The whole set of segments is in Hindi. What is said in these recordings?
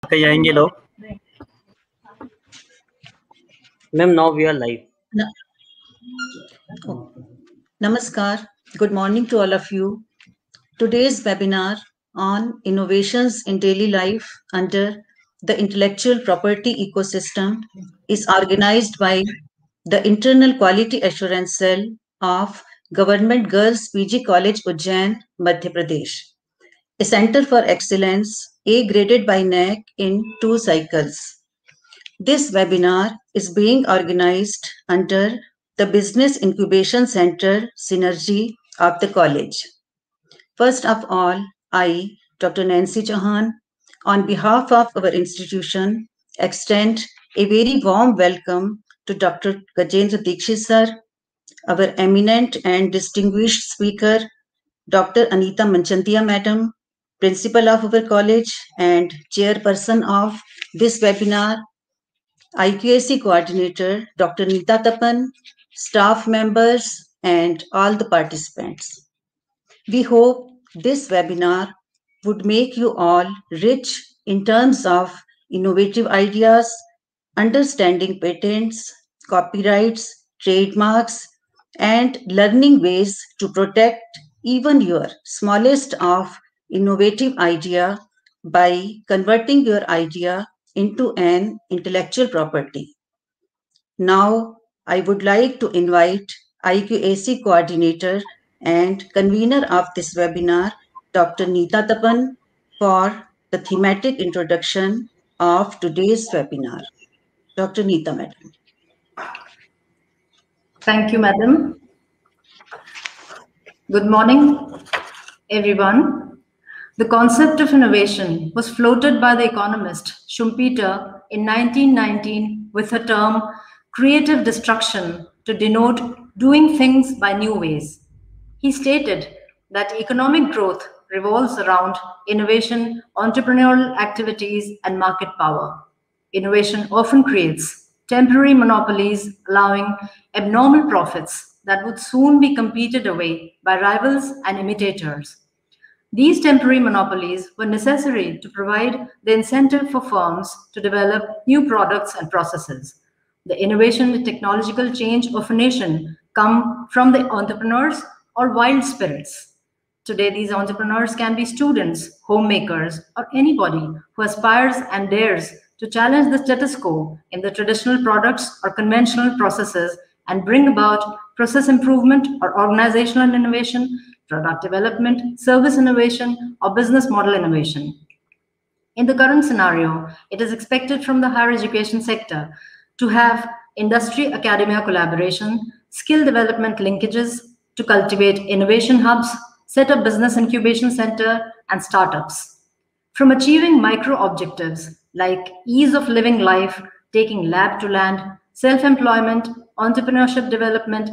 कहीं आएंगे लोग? Ma'am, now we are live. Namaskar. Good morning to all of you. Today's webinar on innovations in daily life under the intellectual property ecosystem is organized by the Internal Quality Assurance Cell of Government Girls PG College Ujjain, Madhya Pradesh, a center for excellence A graded by NAAC in 2 cycles. This webinar is being organized under the Business Incubation Center Synergy of the college. First of all, I, Dr. Nancy Chauhan, on behalf of our institution, extend a very warm welcome to Dr. Gajendra Dikshit sir, our eminent and distinguished speaker, Dr. Anita Manchandia madam, principal of our college and chairperson of this webinar, IQAC coordinator, Dr. Neeta Tapan, staff members, and all the participants. We hope this webinar would make you all rich in terms of innovative ideas, understanding patents, copyrights, trademarks, and learning ways to protect even your smallest of innovative idea by converting your idea into an intellectual property. Now, I would like to invite IQAC coordinator and convener of this webinar, Dr. Neeta Tapan, for the thematic introduction of today's webinar. Dr. Neeta, madam. Thank you, madam. Good morning, everyone. The concept of innovation was floated by the economist Schumpeter in 1919 with the term creative destruction to denote doing things by new ways. He stated that economic growth revolves around innovation, entrepreneurial activities, and market power. Innovation often creates temporary monopolies, allowing abnormal profits that would soon be competed away by rivals and imitators. These temporary monopolies were necessary to provide the incentive for firms to develop new products and processes. The innovation and technological change of a nation come from the entrepreneurs or wild spirits. Today, these entrepreneurs can be students, homemakers, or anybody who aspires and dares to challenge the status quo in the traditional products or conventional processes and bring about process improvement or organizational innovation, product development, service innovation, or business model innovation. In the current scenario, it is expected from the higher education sector to have industry-academia collaboration, skill development linkages, to cultivate innovation hubs, set up business incubation center, and startups. From achieving micro objectives like ease of living life, taking lab to land, self-employment, entrepreneurship development,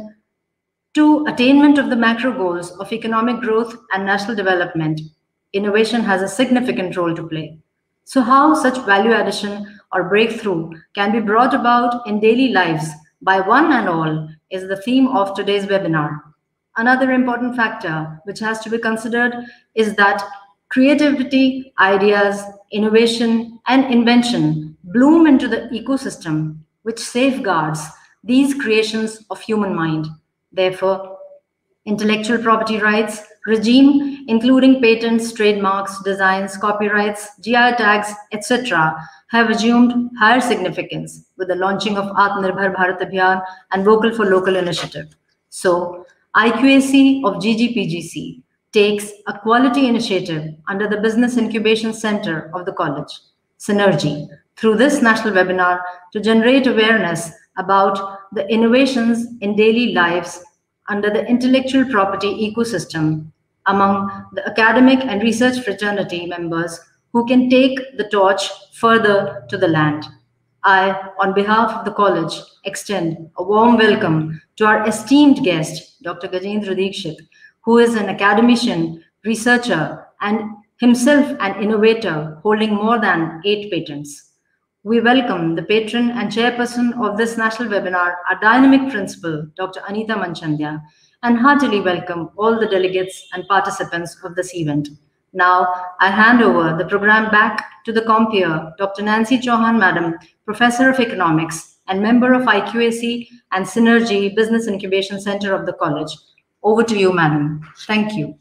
to attainment of the macro goals of economic growth and national development, innovation has a significant role to play. So how such value addition or breakthrough can be brought about in daily lives by one and all is the theme of today's webinar. Another important factor which has to be considered is that creativity, ideas, innovation, and invention bloom into the ecosystem which safeguards these creations of human mind. Therefore, intellectual property rights regime, including patents, trademarks, designs, copyrights, GI tags, etc., have assumed higher significance with the launching of Atmanirbhar Bharat Abhiyan and Vocal for Local initiative. So, IQAC of GGPGC takes a quality initiative under the Business Incubation Center of the college, Synergy, through this national webinar to generate awareness about the innovations in daily lives under the intellectual property ecosystem among the academic and research fraternity members who can take the torch further to the land. I, on behalf of the college, extend a warm welcome to our esteemed guest, Dr. Gajendra Dikshit, who is an academician, researcher, and himself an innovator holding more than 8 patents. We welcome the patron and chairperson of this national webinar, our dynamic principal, Dr. Anita Manchandia, and heartily welcome all the delegates and participants of this event. Now, I hand over the program back to the compeer, Dr. Nancy Chauhan, Madam, Professor of Economics and member of IQAC and Synergy Business Incubation Center of the college. Over to you, Madam. Thank you.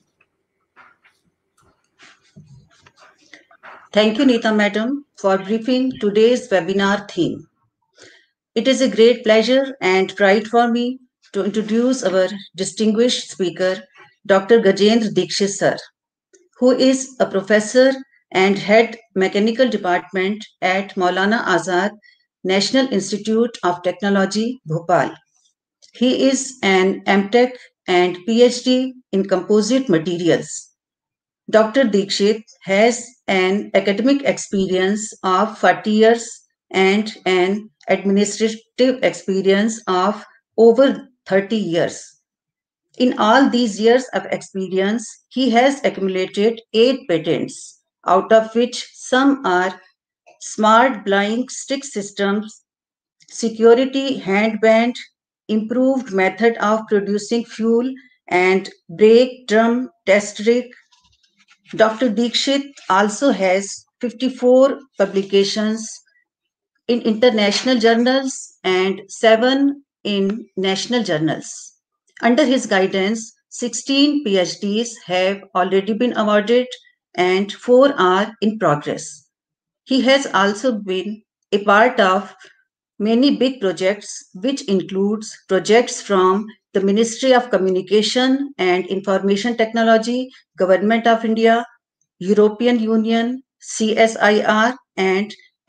Thank you, Neeta Madam, for briefing today's webinar theme. It is a great pleasure and pride for me to introduce our distinguished speaker, Dr. Gajendra Dikshit sir, who is a professor and head mechanical department at Maulana Azad National Institute of Technology, Bhopal. He is an MTech and PhD in composite materials. Dr. Dikshit has an academic experience of 40 years and an administrative experience of over 30 years. In all these years of experience, he has accumulated 8 patents, out of which some are smart blind stick systems, security handband, improved method of producing fuel, and brake drum test rig. Dr. Dikshit also has 54 publications in international journals and 7 in national journals. Under his guidance, 16 PhDs have already been awarded and 4 are in progress. He has also been a part of many big projects, which includes projects from the Ministry of Communication and Information Technology, Government of India, European Union, CSIR, and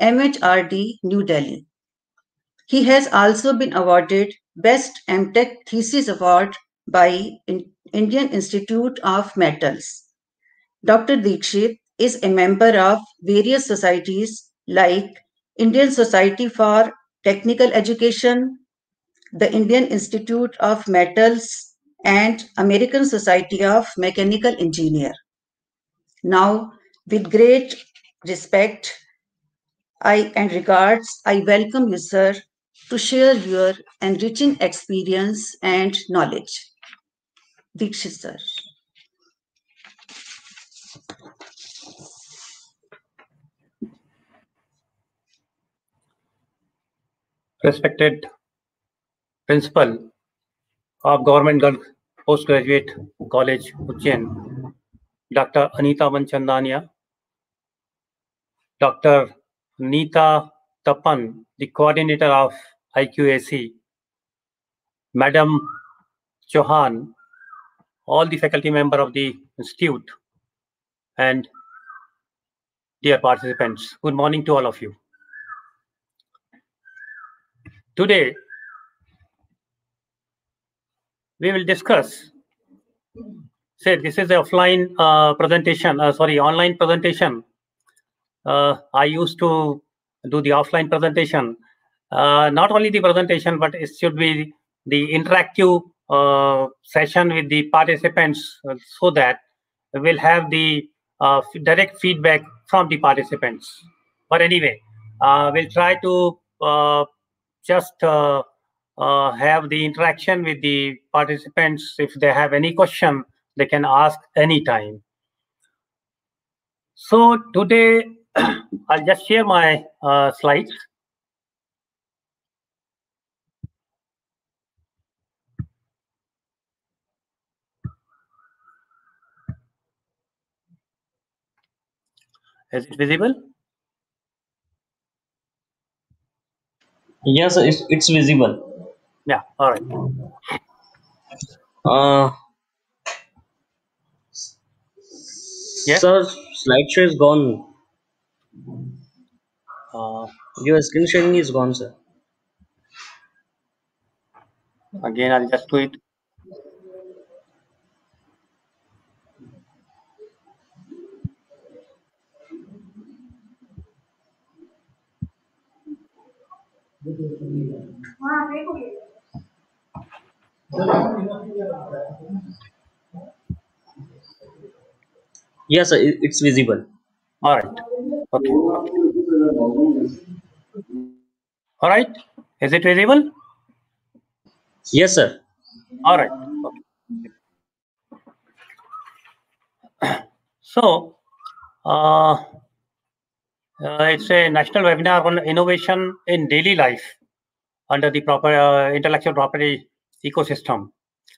MHRD, New Delhi. He has also been awarded Best MTech Thesis Award by Indian Institute of Metals. Dr. Dikshit is a member of various societies like Indian Society for Technical Education, the Indian Institute of Metals, and American Society of Mechanical Engineer. Now, with great respect and regards, I welcome you, sir, to share your enriching experience and knowledge. Dikshit, sir. Respected Principal of Government Girls Postgraduate College, Ujjain, Dr. Anita Manchandania, Dr. Neeta Tapan, the coordinator of IQAC, Madam Chauhan, all the faculty member of the institute, and dear participants, good morning to all of you. Today, we will discuss, this is an offline presentation, online presentation. I used to do the offline presentation. Not only the presentation, but it should be the interactive session with the participants so that we'll have the direct feedback from the participants. But anyway, we'll try to just have the interaction with the participants. If they have any question, they can ask anytime. So today, I'll just share my slides. Is it visible? Yes, it's visible. Yeah, all right. Yes. Sir, slideshow is gone. Your screen sharing is gone, sir. Again, I'll just do it. Yes, sir, it's visible. All right. Okay. All right. Is it visible? Yes, sir. All right. Okay. So It's a national webinar on innovation in daily life under the proper intellectual property ecosystem.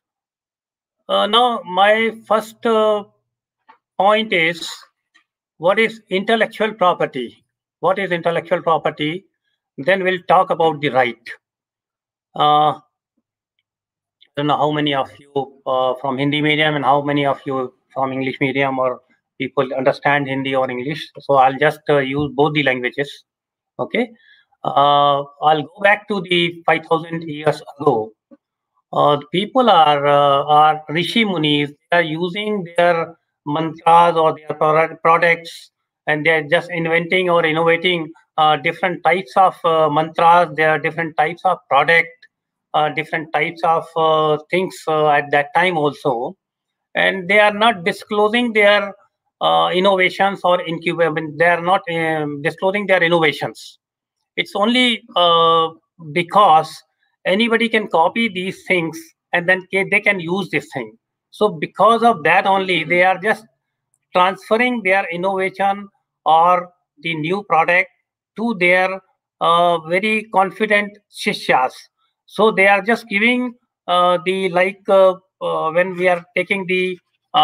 Now, my first point is, what is intellectual property? What is intellectual property? Then we'll talk about the right. I don't know how many of you from Hindi medium and how many of you from English medium or people understand Hindi or English. So I'll just use both the languages. Okay. I'll go back to the 5,000 years ago. People are Rishi Munis. They are using their mantras or their products, and they are just inventing or innovating different types of mantras. There are different types of product, different types of things at that time also, and they are not disclosing their innovations or incubation. They are not disclosing their innovations. It's only because anybody can copy these things and then they can use this thing. So because of that only, they are just transferring their innovation or the new product to their very confident shishyas. So they are just giving the when we are taking the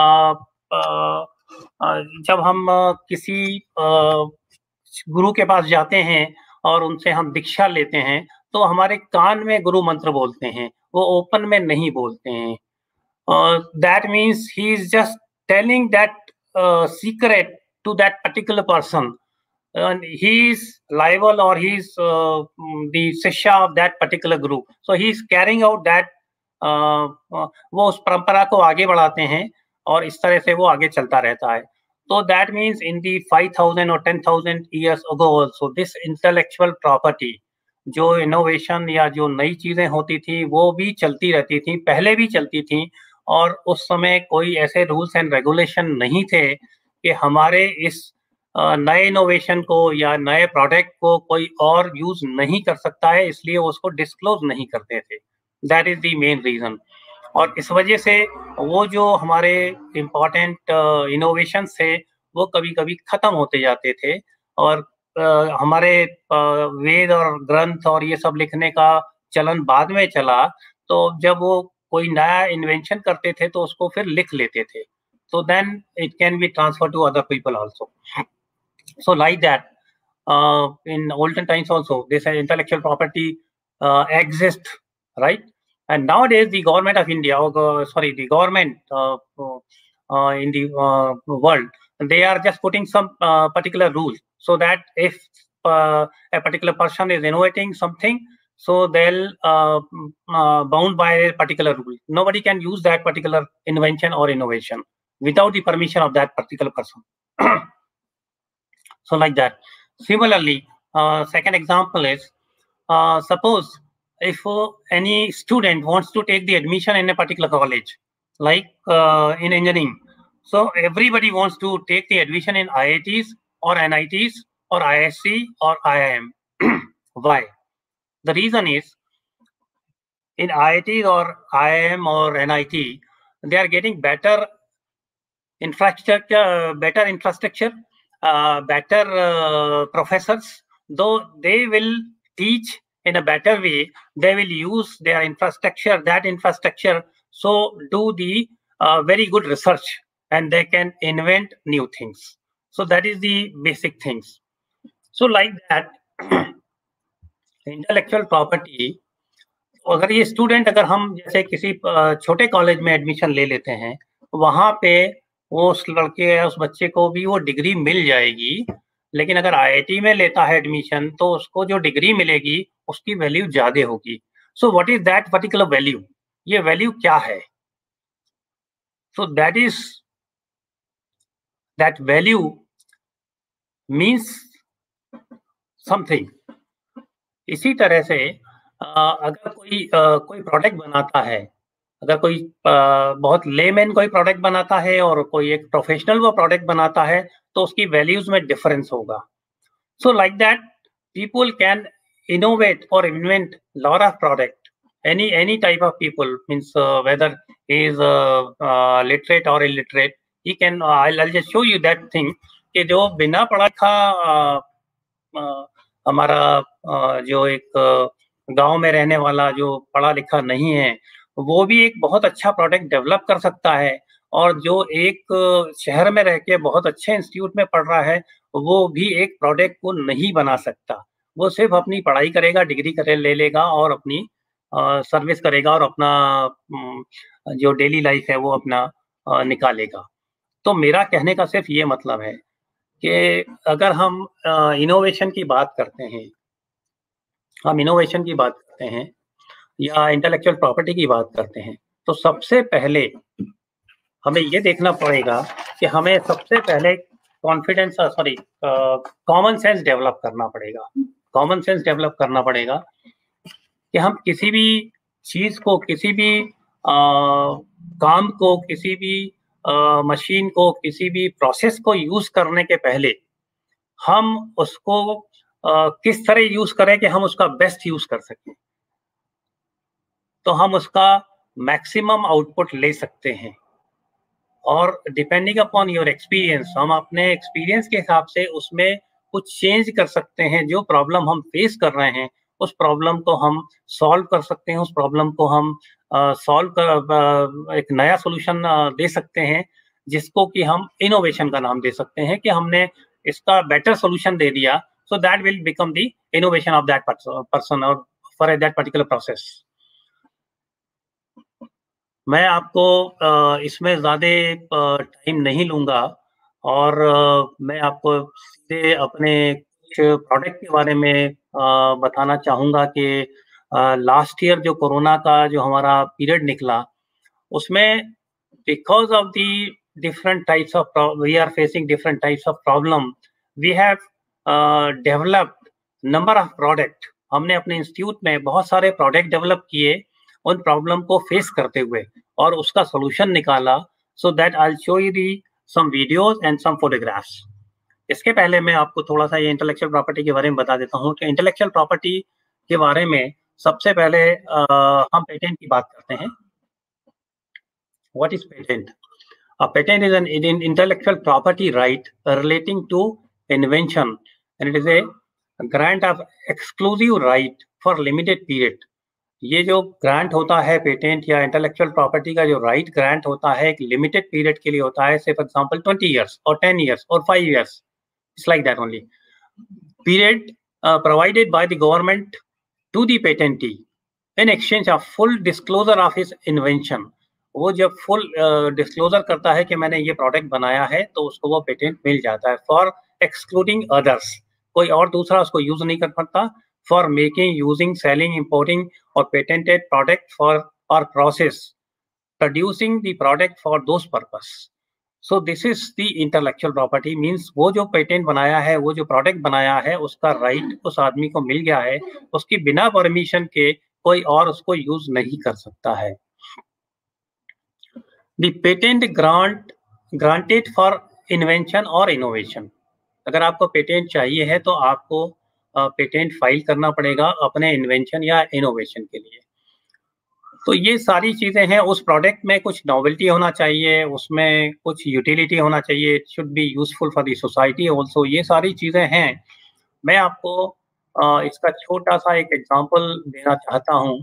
जब हम किसी गुरु के पास जाते हैं और उनसे हम दीक्षा लेते हैं, तो हमारे कान में गुरु मंत्र बोलते हैं, वो ओपन में नहीं बोलते हैं. That means he is just telling that secret to that particular person, and he is liable or he is the shishya of that particular group. So he is carrying out that वो उस परंपरा को आगे बढ़ाते हैं और इस तरह से वो आगे चलता रहता है. So that means in the 5,000 or 10,000 years ago also, this intellectual property, जो innovation या जो नई चीजें होती थी वो भी चलती रहती थी, पहले भी चलती थी, और उस समय कोई ऐसे रूल्स एंड रेगुलेशन नहीं थे कि हमारे इस नए इनोवेशन को या नए प्रोडक्ट को कोई और यूज नहीं कर सकता है, इसलिए उसको डिस्क्लोज नहीं करते थे. That is the main reason. और इस वजह से वो जो हमारे इम्पोर्टेंट इनोवेशन थे वो कभी कभी खत्म होते जाते थे, और हमारे वेद और ग्रंथ और ये सब लिखने का चलन बाद में चला. तो जब वो कोई नया इन्वेंशन करते थे तो उसको फिर लिख लेते थे, so then it can be transferred to other people also. So like that, in olden times also this intellectual property exists, right? And nowadays the government of India, the government in the world, they are just putting some particular rules, so that if a particular person is innovating something, so they'll bound by a particular rule. Nobody can use that particular invention or innovation without the permission of that particular person. So like that. Similarly, second example is, suppose if any student wants to take the admission in a particular college, like in engineering, so everybody wants to take the admission in IITs or NITs or ISC or IIM. Why? The reason is, in IIT or IIM or NIT, they are getting better infrastructure, better professors. Though they will teach in a better way, they will use their infrastructure, so do the very good research, and they can invent new things. So that is the basic things. So like that, intellectual property, अगर ये स्टूडेंट, अगर हम जैसे किसी छोटे कॉलेज में एडमिशन ले लेते हैं, वहां पे वो उस लड़के या उस बच्चे को भी वो डिग्री मिल जाएगी, लेकिन अगर आईआईटी में लेता है एडमिशन तो उसको जो डिग्री मिलेगी उसकी वैल्यू ज्यादा होगी. So what is that particular value? ये वैल्यू क्या है? So that value means something. इसी तरह से अगर कोई प्रोडक्ट बनाता है, अगर कोई बहुत लेमैन कोई प्रोडक्ट बनाता है और कोई एक प्रोफेशनल वो प्रोडक्ट बनाता है, तो उसकी वैल्यूज में डिफरेंस होगा. So like that people can innovate और invent lot of product. any type of people, means whether he is literate or illiterate, he can I'll just show you that thing. कि जो बिना पढ़ा लिखा हमारा जो एक गांव में रहने वाला जो पढ़ा लिखा नहीं है, वो भी एक बहुत अच्छा प्रोडक्ट डेवलप कर सकता है, और जो एक शहर में रह के बहुत अच्छे इंस्टीट्यूट में पढ़ रहा है, वो भी एक प्रोडक्ट को नहीं बना सकता। वो सिर्फ अपनी पढ़ाई करेगा, डिग्री ले लेगा और अपनी सर्विस करेगा और अपना जो डेली लाइफ है वो अपना निकालेगा। तो मेरा कहने का सिर्फ ये मतलब है कि अगर हम इनोवेशन की बात करते हैं, या इंटेलेक्चुअल प्रॉपर्टी की बात करते हैं, तो सबसे पहले हमें ये देखना पड़ेगा कि हमें सबसे पहले कॉमन सेंस डेवलप करना पड़ेगा कि हम किसी भी चीज को, किसी भी काम को, किसी भी मशीन को, किसी भी प्रोसेस को यूज करने के पहले हम उसको किस तरह यूज करें कि हम उसका बेस्ट यूज कर सकें, तो हम उसका मैक्सिमम आउटपुट ले सकते हैं। और डिपेंडिंग अपॉन योर एक्सपीरियंस, हम अपने एक्सपीरियंस के हिसाब से उसमें कुछ चेंज कर सकते हैं। जो प्रॉब्लम हम फेस कर रहे हैं, उस प्रॉब्लम को हम सॉल्व कर सकते हैं, उस प्रॉब्लम को हम एक नया सोल्यूशन दे सकते हैं, जिसको कि हम इनोवेशन का नाम दे सकते हैं कि हमने इसका बेटर सोल्यूशन दे दिया, so that will become the innovation of that person और फॉर दैट पर्टिकुलर प्रोसेस। मैं आपको इसमें ज़्यादा टाइम नहीं लूँगा, और मैं आपको सीधे अपने कुछ प्रोडक्ट के बारे में बताना चाहूँगा कि लास्ट ईयर जो कोरोना का जो हमारा पीरियड निकला, उसमें because of the different types of we are facing different types of problem, we have developed number of product। हमने अपने इंस्टीट्यूट में बहुत सारे प्रोडक्ट डेवलप किए उन प्रॉब्लम को फेस करते हुए, और उसका सॉल्यूशन निकाला। So that I will show you the some videos and some photographs. इसके पहले मैं आपको थोड़ा सा ये इंटेलेक्चुअल प्रॉपर्टी के बारे में बता देता हूँ कि इंटेलेक्चुअल प्रॉपर्टी के बारे में सबसे पहले हम पेटेंट की बात करते हैं। What is patent? A patent is an intellectual property right relating to invention, and it is a grant of exclusive right for limited period। ये जो ग्रांट होता है पेटेंट या इंटेलेक्चुअल प्रॉपर्टी का जो राइट ग्रांट होता है, एक लिमिटेड पीरियड के लिए होता है, से फॉर एग्जांपल 20 years और 10 years और 5 years, it's like that only period provided by the government to the patentee in exchange of full disclosure of his invention। वो जब फुल डिस्क्लोजर करता है कि मैंने ये प्रोडक्ट बनाया है, तो उसको वो पेटेंट मिल जाता है। फॉर एक्सक्लूडिंग अदर्स, कोई और दूसरा उसको यूज नहीं कर पाता। For making, using, selling, importing और पेटेंटेड प्रोडक्ट फॉर और process producing the product for those purpose. So this is the intellectual property. Means वो जो पेटेंट बनाया है, वो जो प्रोडक्ट बनाया है, उसका राइट उस आदमी को मिल गया है, उसकी बिना परमिशन के कोई और उसको यूज नहीं कर सकता है। The patent granted for invention or innovation। अगर आपको पेटेंट चाहिए है तो आपको पेटेंट फाइल करना पड़ेगा अपने इन्वेंशन या इनोवेशन के लिए। तो ये सारी चीजें हैं। उस प्रोडक्ट में कुछ नॉवेल्टी होना चाहिए, उसमें कुछ यूटिलिटी होना चाहिए, it should be useful for the society also. ये सारी चीजें हैं। मैं आपको इसका छोटा सा एक एग्जांपल देना चाहता हूँ।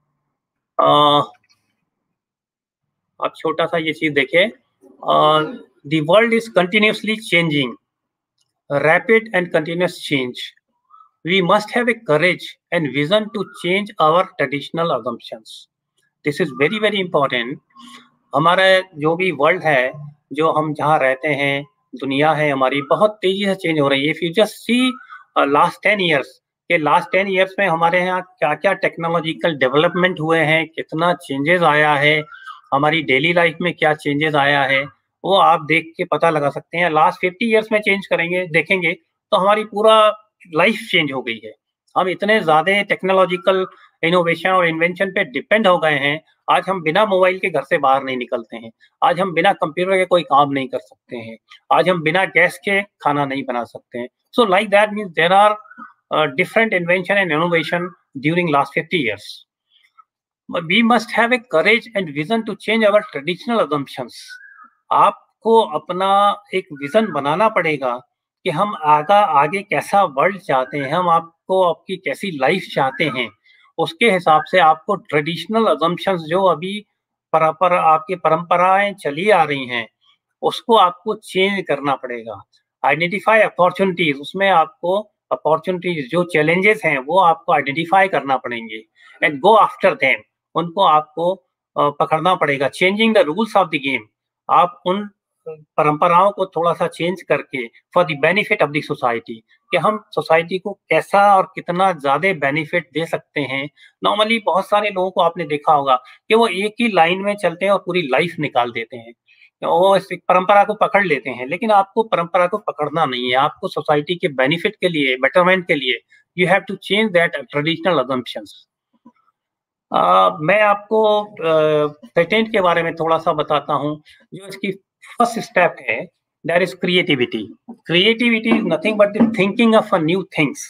आप छोटा सा ये चीज देखिए। The world is continuously changing, rapid and continuous change. We must have a courage and vision to change our traditional assumptions. This is very very important. हमारा जो भी वर्ल्ड है, जो हम जहाँ रहते हैं, दुनिया है हमारी, बहुत तेजी से चेंज हो रही है। If you just see last 10 years के लास्ट 10 years में हमारे यहाँ क्या क्या टेक्नोलॉजिकल डेवलपमेंट हुए हैं, कितना चेंजेस आया है, हमारी डेली लाइफ में क्या चेंजेस आया है, वो आप देख के पता लगा सकते हैं। लास्ट 50 years में चेंज करेंगे, देखेंगे तो हमारी पूरा लाइफ चेंज हो गई है। हम इतने ज़्यादा टेक्नोलॉजिकल इनोवेशन और इन्वेंशन पे डिपेंड हो गए हैं। आज हम बिना मोबाइल के घर से बाहर नहीं निकलते हैं। आज हम बिना कंप्यूटर के कोई काम नहीं कर सकते हैं। आज हम बिना गैस के खाना नहीं बना सकते हैं। So like that means there are different invention and innovation during last 50 years. We must have a courage and vision to change our traditional assumptions। आप आपको अपना एक विजन बनाना पड़ेगा कि हम आगे कैसा वर्ल्ड चाहते हैं, हम आपको आपकी कैसी लाइफ चाहते हैं। उसके हिसाब से आपको ट्रेडिशनल अजम्पशंस जो अभी आपकी परंपराएं चली आ रही हैं, उसको आपको चेंज करना पड़ेगा। आइडेंटिफाई अपॉर्चुनिटीज, उसमें आपको अपॉर्चुनिटीज जो चैलेंजेस हैं वो आपको आइडेंटिफाई करना पड़ेंगे एंड गो आफ्टर देम, उनको आपको पकड़ना पड़ेगा। Changing the rules of the game, आप उन परंपराओं को थोड़ा सा चेंज करके for the benefit of the society, कि हम सोसाइटी को कैसा और कितना ज्यादा बेनिफिट दे सकते हैं। नॉर्मली बहुत सारे लोगों को आपने देखा होगा कि वो एक ही लाइन में चलते हैं और पूरी लाइफ निकाल देते हैं, वो इस परंपरा को पकड़ लेते हैं। लेकिन आपको परंपरा को पकड़ना नहीं है, आपको सोसाइटी के बेनिफिट के लिए, बेटरमेंट के लिए you have to change that traditional assumptions. मैं आपको पेटेंट के बारे में थोड़ा सा बताता हूँ। जो इसकी फर्स्ट स्टेप है, that is creativity. Creativity is nothing but the thinking of a new things.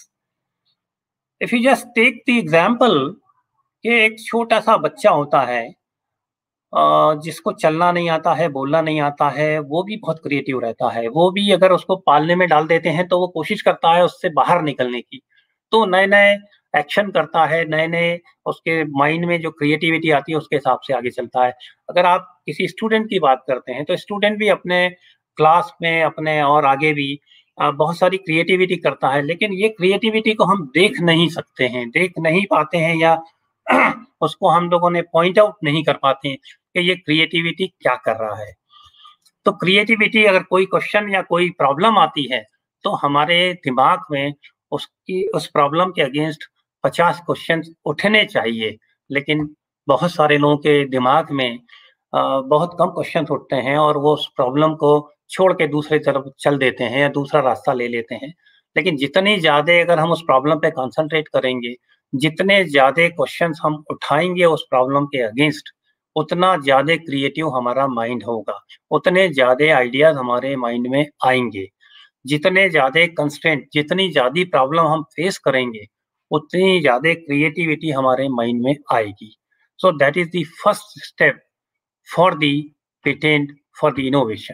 If you just take the example कि एक छोटा सा बच्चा होता है जिसको चलना नहीं आता है, बोलना नहीं आता है, वो भी बहुत क्रिएटिव रहता है। वो भी अगर उसको पालने में डाल देते हैं तो वो कोशिश करता है उससे बाहर निकलने की, तो नए नए एक्शन करता है, नए नए उसके माइंड में जो क्रिएटिविटी आती है उसके हिसाब से आगे चलता है। अगर आप किसी स्टूडेंट की बात करते हैं तो स्टूडेंट भी अपने क्लास में, अपने और आगे भी बहुत सारी क्रिएटिविटी करता है, लेकिन ये क्रिएटिविटी को हम देख नहीं सकते हैं, देख नहीं पाते हैं, या उसको हम लोगों ने पॉइंट आउट नहीं कर पाते हैं कि ये क्रिएटिविटी क्या कर रहा है। तो क्रिएटिविटी, अगर कोई क्वेश्चन या कोई प्रॉब्लम आती है तो हमारे दिमाग में उस प्रॉब्लम के अगेंस्ट 50 क्वेश्चन उठने चाहिए, लेकिन बहुत सारे लोगों के दिमाग में बहुत कम क्वेश्चन उठते हैं और वो उस प्रॉब्लम को छोड़ के दूसरे तरफ चल देते हैं या दूसरा रास्ता ले लेते हैं। लेकिन जितनी ज़्यादा अगर हम उस प्रॉब्लम पे कॉन्सेंट्रेट करेंगे, जितने ज़्यादा क्वेश्चंस हम उठाएंगे उस प्रॉब्लम के अगेंस्ट, उतना ज़्यादा क्रिएटिव हमारा माइंड होगा, उतने ज़्यादा आइडियाज हमारे माइंड में आएंगे। जितने ज़्यादा कंस्ट्रेंट, जितनी ज़्यादा प्रॉब्लम हम फेस करेंगे, उतनी ज़्यादा क्रिएटिविटी हमारे माइंड में आएगी। So that is the first step for the patent, for the innovation.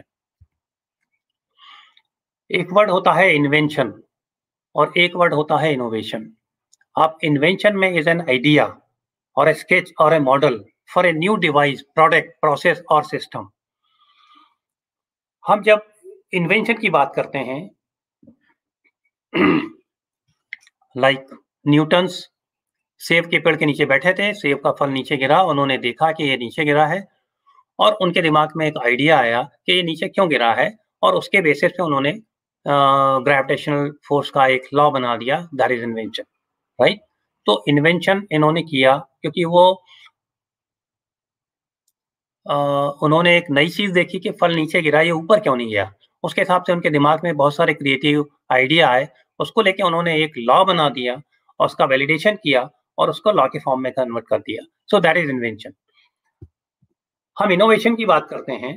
एक वर्ड होता है इन्वेंशन और एक वर्ड होता है इनोवेशन। आप इन्वेंशन में इज एन आइडिया और ए स्केच और a model for a new device, product, process और सिस्टम। हम जब इन्वेंशन की बात करते हैं, लाइक न्यूटन्स सेब के पेड़ के नीचे बैठे थे, सेब का फल नीचे गिरा, उन्होंने देखा कि ये नीचे गिरा है और उनके दिमाग में एक आइडिया आया कि ये नीचे क्यों गिरा है, और उसके बेसिस पे उन्होंने ग्रेविटेशनल फोर्स का एक लॉ बना दिया, दैट इज इन्वेंशन, राइट। तो इन्वेंशन इन्होंने किया क्योंकि वो उन्होंने एक नई चीज देखी कि फल नीचे गिरा, ये ऊपर क्यों नहीं गया। उसके हिसाब से उनके दिमाग में बहुत सारे क्रिएटिव आइडिया आए, उसको लेके उन्होंने एक लॉ बना दिया और उसका वैलिडेशन किया और उसको लॉ के फॉर्म में कन्वर्ट कर दिया। So that is invention. हम इनोवेशन की बात करते हैं,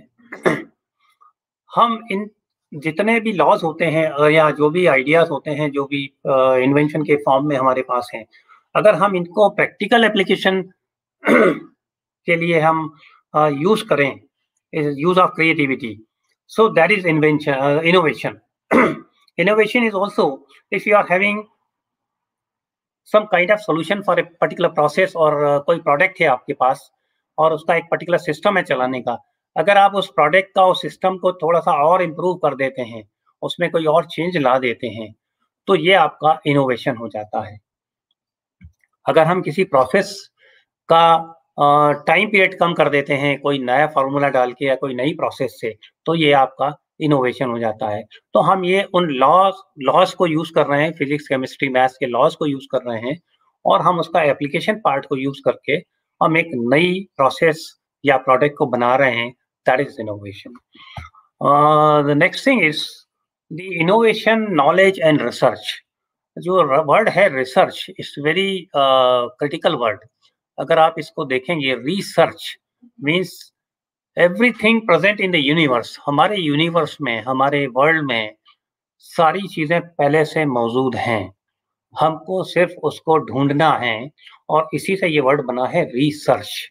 हम इन जितने भी लॉज होते हैं या जो भी आइडियाज होते हैं, जो भी इन्वेंशन के फॉर्म में हमारे पास हैं, अगर हम इनको प्रैक्टिकल एप्लीकेशन के लिए हम यूज करें, use of creativity, so that is invention, innovation. Innovation is also if you are having some kind of solution for a particular process, और कोई प्रोडक्ट है आपके पास और उसका एक पर्टिकुलर सिस्टम है चलाने का, अगर आप उस प्रोडक्ट का, उस सिस्टम को थोड़ा सा और इम्प्रूव कर देते हैं, उसमें कोई और चेंज ला देते हैं, तो ये आपका इनोवेशन हो जाता है। अगर हम किसी प्रोसेस का टाइम पीरियड कम कर देते हैं कोई नया फार्मूला डाल के या कोई नई प्रोसेस से, तो ये आपका इनोवेशन हो जाता है। तो हम ये उन लॉज को यूज कर रहे हैं, फिजिक्स, केमिस्ट्री, मैथ्स के लॉज को यूज कर रहे हैं, और हम उसका एप्लीकेशन पार्ट को यूज करके हम एक नई प्रोसेस या प्रोडक्ट को बना रहे हैं, that is innovation. The next thing is the innovation, knowledge and research. जो वर्ड है research, it's very critical word. अगर आप इसको देखेंगे, research means everything present in the universe. हमारे यूनिवर्स में, हमारे वर्ल्ड में सारी चीजें पहले से मौजूद हैं, हमको सिर्फ उसको ढूंढना है, और इसी से ये वर्ड बना है रिसर्च।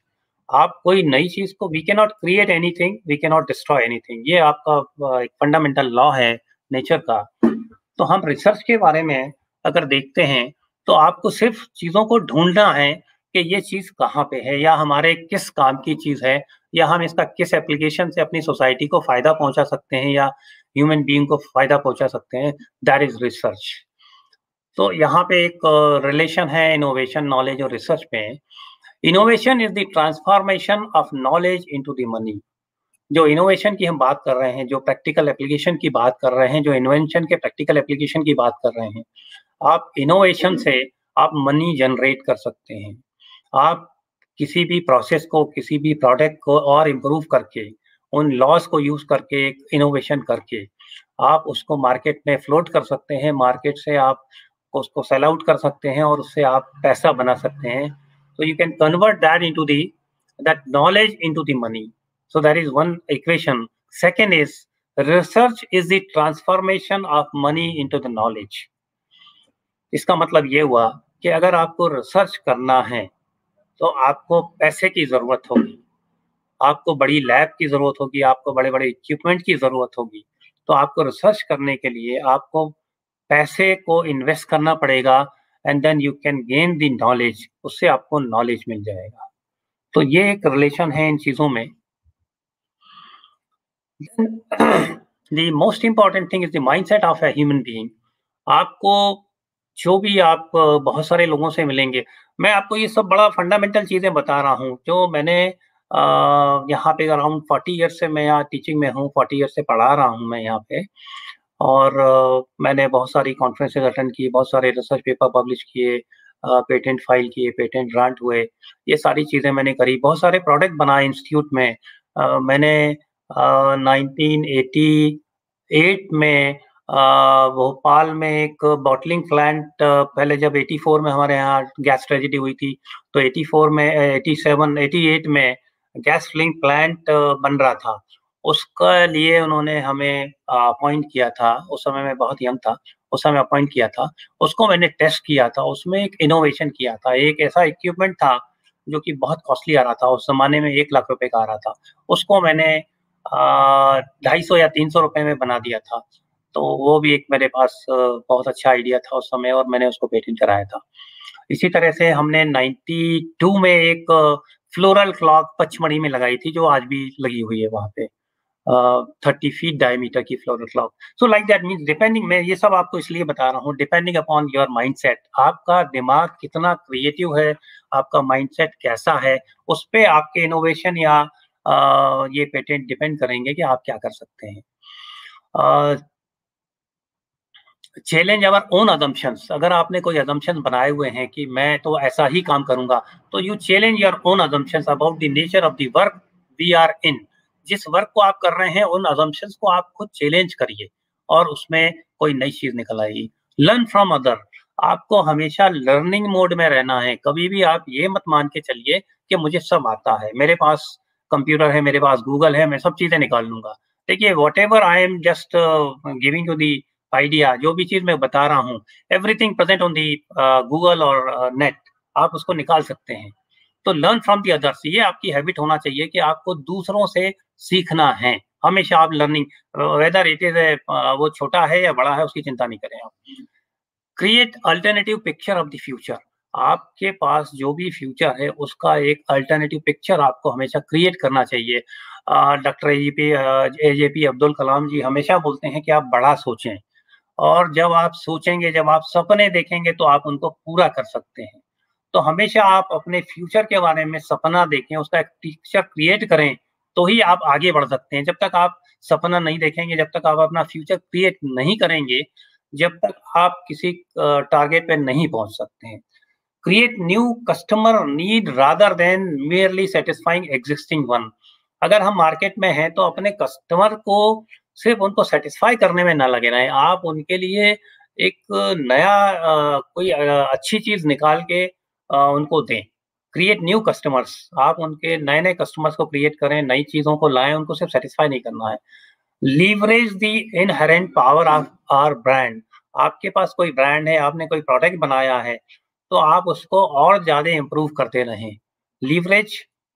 आप कोई नई चीज को, we can not create anything, we can not destroy anything, ये आपका एक फंडामेंटल लॉ है नेचर का। तो हम रिसर्च के बारे में अगर देखते हैं तो आपको सिर्फ चीजों को ढूंढना है कि ये चीज कहाँ पे है, या हमारे किस काम की चीज है, या हम इसका किस एप्लीकेशन से अपनी सोसाइटी को फायदा पहुंचा सकते हैं या ह्यूमन बीइंग को फायदा पहुंचा सकते हैं। That is research. तो यहाँ पे एक रिलेशन है इनोवेशन, नॉलेज और रिसर्च में। Innovation is the transformation of knowledge into the money. जो इनोवेशन की हम बात कर रहे हैं, जो प्रैक्टिकल एप्लीकेशन की बात कर रहे हैं, जो इन्वेंशन के प्रैक्टिकल एप्लीकेशन की बात कर रहे हैं, आप इनोवेशन से आप मनी जनरेट कर सकते हैं। आप किसी भी प्रोसेस को, किसी भी प्रोडक्ट को और इम्प्रूव करके, उन लॉज को यूज करके, इनोवेशन करके आप उसको मार्केट में फ्लोट कर सकते हैं। मार्केट से आप उसको सेल आउट कर सकते हैं और उससे आप पैसा बना सकते हैं। तो you can convert that into that knowledge into the money. So that is one equation. Second is research is the transformation of money into the knowledge. इसका मतलब ये हुआ कि अगर आपको रिसर्च करना है तो आपको पैसे की जरूरत होगी, आपको बड़ी लैब की जरूरत होगी, आपको बड़े बड़े इक्विपमेंट की जरूरत होगी। तो आपको रिसर्च करने के लिए आपको पैसे को इन्वेस्ट करना पड़ेगा, and then you can gain the knowledge, उससे आपको नॉलेज मिल जाएगा। तो ये एक रिलेशन है इन चीजों में। The most important thing is the mindset of a human being. आपको जो भी आप बहुत सारे लोगों से मिलेंगे, मैं आपको ये सब बड़ा फंडामेंटल चीजें बता रहा हूँ जो मैंने यहाँ पे अराउंड 40 ईयर्स से मैं यहाँ टीचिंग में हूँ, 40 ईयर्स से पढ़ा रहा हूँ मैं यहाँ पे। और मैंने बहुत सारी कॉन्फ्रेंसेज अटेंड की, बहुत सारे रिसर्च पेपर पब्लिश किए, पेटेंट फाइल किए, पेटेंट ग्रांट हुए, ये सारी चीज़ें मैंने करी। बहुत सारे प्रोडक्ट बनाए इंस्टीट्यूट में। मैंने 1988 में भोपाल में एक बॉटलिंग प्लांट, पहले जब 84 में हमारे यहाँ गैस ट्रेजेडी हुई थी, तो 84 में 87 88 में गैस फिलिंग प्लांट बन रहा था। उसके लिए उन्होंने हमें अपॉइंट किया था। उस समय मैं बहुत यंग था, उस समय अपॉइंट किया था। उसको मैंने टेस्ट किया था, उसमें एक इनोवेशन किया था। एक ऐसा इक्विपमेंट था जो कि बहुत कॉस्टली आ रहा था, उस जमाने में 1 लाख रुपए का आ रहा था। उसको मैंने 250 या 300 रुपए में बना दिया था। तो वो भी एक मेरे पास बहुत अच्छा आइडिया था उस समय, और मैंने उसको पेटेंट कराया था। इसी तरह से हमने 92 में एक फ्लोरल क्लॉक पचमढ़ी में लगाई थी, जो आज भी लगी हुई है वहाँ पे, 30 फीट डायमीटर की floral clock. So like that means depending, मैं ये सब आपको इसलिए बता रहा हूँ, डिपेंडिंग अपॉन योर माइंडसेट, आपका दिमाग कितना क्रिएटिव है, आपका माइंडसेट कैसा है, उस पे आपके इनोवेशन या ये पेटेंट डिपेंड करेंगे कि आप क्या कर सकते हैं। Challenge our own assumptions. अगर आपने कोई अजम्पशन बनाए हुए हैं कि मैं तो ऐसा ही काम करूंगा, तो you challenge your own assumptions about the nature of the work we are in. जिस वर्क को आप कर रहे हैं, उन अजम्पशंस को आप खुद चैलेंज करिए और उसमें कोई नई चीज निकल आएगी। Learn from other. आपको हमेशा लर्निंग मोड में रहना है। कभी भी आप ये मत मान के चलिए कि मुझे सब आता है, मेरे पास कंप्यूटर है, मेरे पास गूगल है, मैं सब चीजें निकाल लूंगा। देखिए, whatever I am just giving you the idea, जो भी चीज मैं बता रहा हूँ, everything present on the Google और नेट, आप उसको निकाल सकते हैं। तो लर्न फ्रॉम दी अदर्स, ये आपकी हैबिट होना चाहिए कि आपको दूसरों से सीखना है। हमेशा आप लर्निंग, वेदर इट इज वो छोटा है या बड़ा है, उसकी चिंता नहीं करें आप। Create alternative picture of the future. आपके पास जो भी फ्यूचर है, उसका एक अल्टरनेटिव पिक्चर आपको हमेशा क्रिएट करना चाहिए। डॉक्टर AJP अब्दुल कलाम जी हमेशा बोलते हैं कि आप बड़ा सोचें, और जब आप सोचेंगे, जब आप सपने देखेंगे, तो आप उनको पूरा कर सकते हैं। तो हमेशा आप अपने फ्यूचर के बारे में सपना देखें, उसका एक पिक्चर क्रिएट करें, तो ही आप आगे बढ़ सकते हैं। जब तक आप सपना नहीं देखेंगे, जब तक आप अपना फ्यूचर क्रिएट नहीं करेंगे, जब तक आप किसी टारगेट पे नहीं पहुंच सकते हैं। Create new customer need rather than merely satisfying existing one. अगर हम मार्केट में हैं, तो अपने कस्टमर को सिर्फ उनको सेटिस्फाई करने में ना लगे रहें, आप उनके लिए एक नया कोई अच्छी चीज निकाल के उनको दें। क्रिएट न्यू कस्टमर्स, आप उनके नए नए कस्टमर्स को क्रिएट करें, नई चीजों को लाएं, उनको सिर्फ सेटिस्फाई नहीं करना है। Leverage the inherent power of our brand. आपके पास कोई ब्रांड है, आपने कोई प्रोडक्ट बनाया है, तो आप उसको और ज्यादा इम्प्रूव करते रहें। Leverage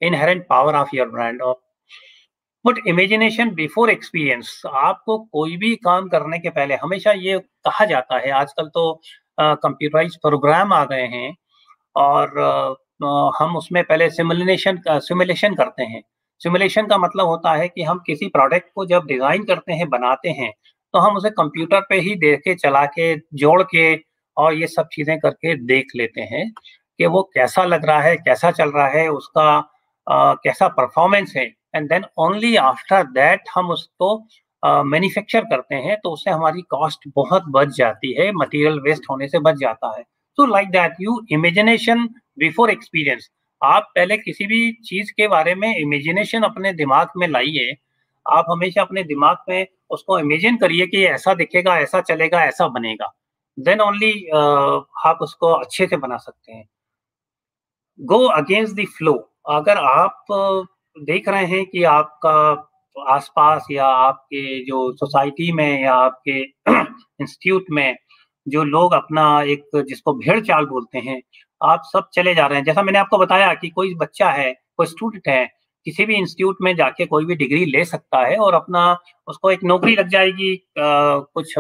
inherent power of your brand. Or Put imagination before experience. आपको कोई भी काम करने के पहले हमेशा ये कहा जाता है, आजकल तो कंप्यूटराइज्ड प्रोग्राम आ गए हैं और हम उसमें पहले सिमुलेशन करते हैं। सिमुलेशन का मतलब होता है कि हम किसी प्रोडक्ट को जब डिज़ाइन करते हैं, बनाते हैं, तो हम उसे कंप्यूटर पे ही देख के, चला के, जोड़ के और ये सब चीज़ें करके देख लेते हैं कि वो कैसा लग रहा है, कैसा चल रहा है, उसका कैसा परफॉर्मेंस है, and then only after that हम उसको मैन्युफैक्चर करते हैं, तो उससे हमारी कॉस्ट बहुत बच जाती है, मटेरियल वेस्ट होने से बच जाता है। So like that, you imagination before experience. आप पहले किसी भी चीज के बारे में इमेजिनेशन अपने दिमाग में लाइए। आप हमेशा अपने दिमाग में उसको इमेजिन करिए कि ऐसा दिखेगा, ऐसा चलेगा, ऐसा बनेगा। देन ओनली आप उसको अच्छे से बना सकते हैं। Go against the flow. अगर आप देख रहे हैं कि आपका आसपास या आपके जो सोसाइटी में या आपके इंस्टीट्यूट में जो लोग अपना एक जिसको भेड़ चाल बोलते हैं, आप सब चले जा रहे हैं। जैसा मैंने आपको बताया कि कोई बच्चा है, कोई स्टूडेंट है, किसी भी इंस्टीट्यूट में जाके कोई भी डिग्री ले सकता है और अपना उसको एक नौकरी लग जाएगी कुछ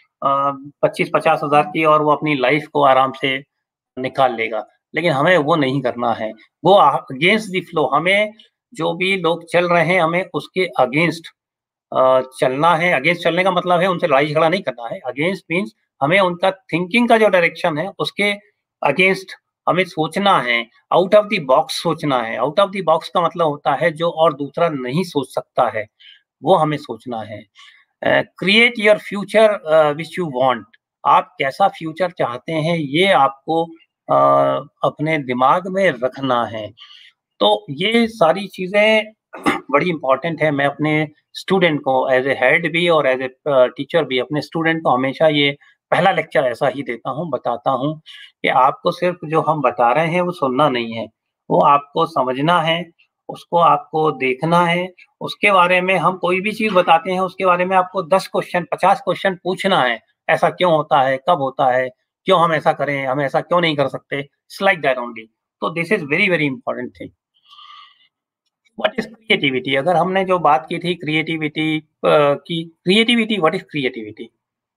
25-50 हज़ार की, और वो अपनी लाइफ को आराम से निकाल लेगा। लेकिन हमें वो नहीं करना है। वो अगेंस्ट द फ्लो, हमें जो भी लोग चल रहे हैं, हमें उसके अगेंस्ट चलना है। अगेंस्ट चलने का मतलब है उनसे लड़ाई झगड़ा नहीं करना है। अगेंस्ट मीन्स हमें उनका थिंकिंग का जो डायरेक्शन है उसके अगेंस्ट हमें सोचना है, आउट ऑफ द बॉक्स सोचना है। आउट ऑफ द बॉक्स का मतलब होता है जो और दूसरा नहीं सोच सकता है, वो हमें सोचना है। Create your future which you want. आप कैसा फ्यूचर चाहते हैं ये आपको अपने दिमाग में रखना है। तो ये सारी चीजें बड़ी इंपॉर्टेंट है। मैं अपने स्टूडेंट को एज ए हेड भी और एज ए टीचर भी अपने स्टूडेंट को हमेशा ये पहला लेक्चर ऐसा ही देता हूँ, बताता हूँ कि आपको सिर्फ जो हम बता रहे हैं वो सुनना नहीं है, वो आपको समझना है, उसको आपको देखना है। उसके बारे में हम कोई भी चीज़ बताते हैं, उसके बारे में आपको 10 क्वेश्चन 50 क्वेश्चन पूछना है। ऐसा क्यों होता है, कब होता है, क्यों हम ऐसा करें, हम ऐसा क्यों नहीं कर सकते। It's like that only. तो this is very very important thing. What is creativity? अगर हमने जो बात की थी क्रिएटिविटी की, creativity, what is creativity?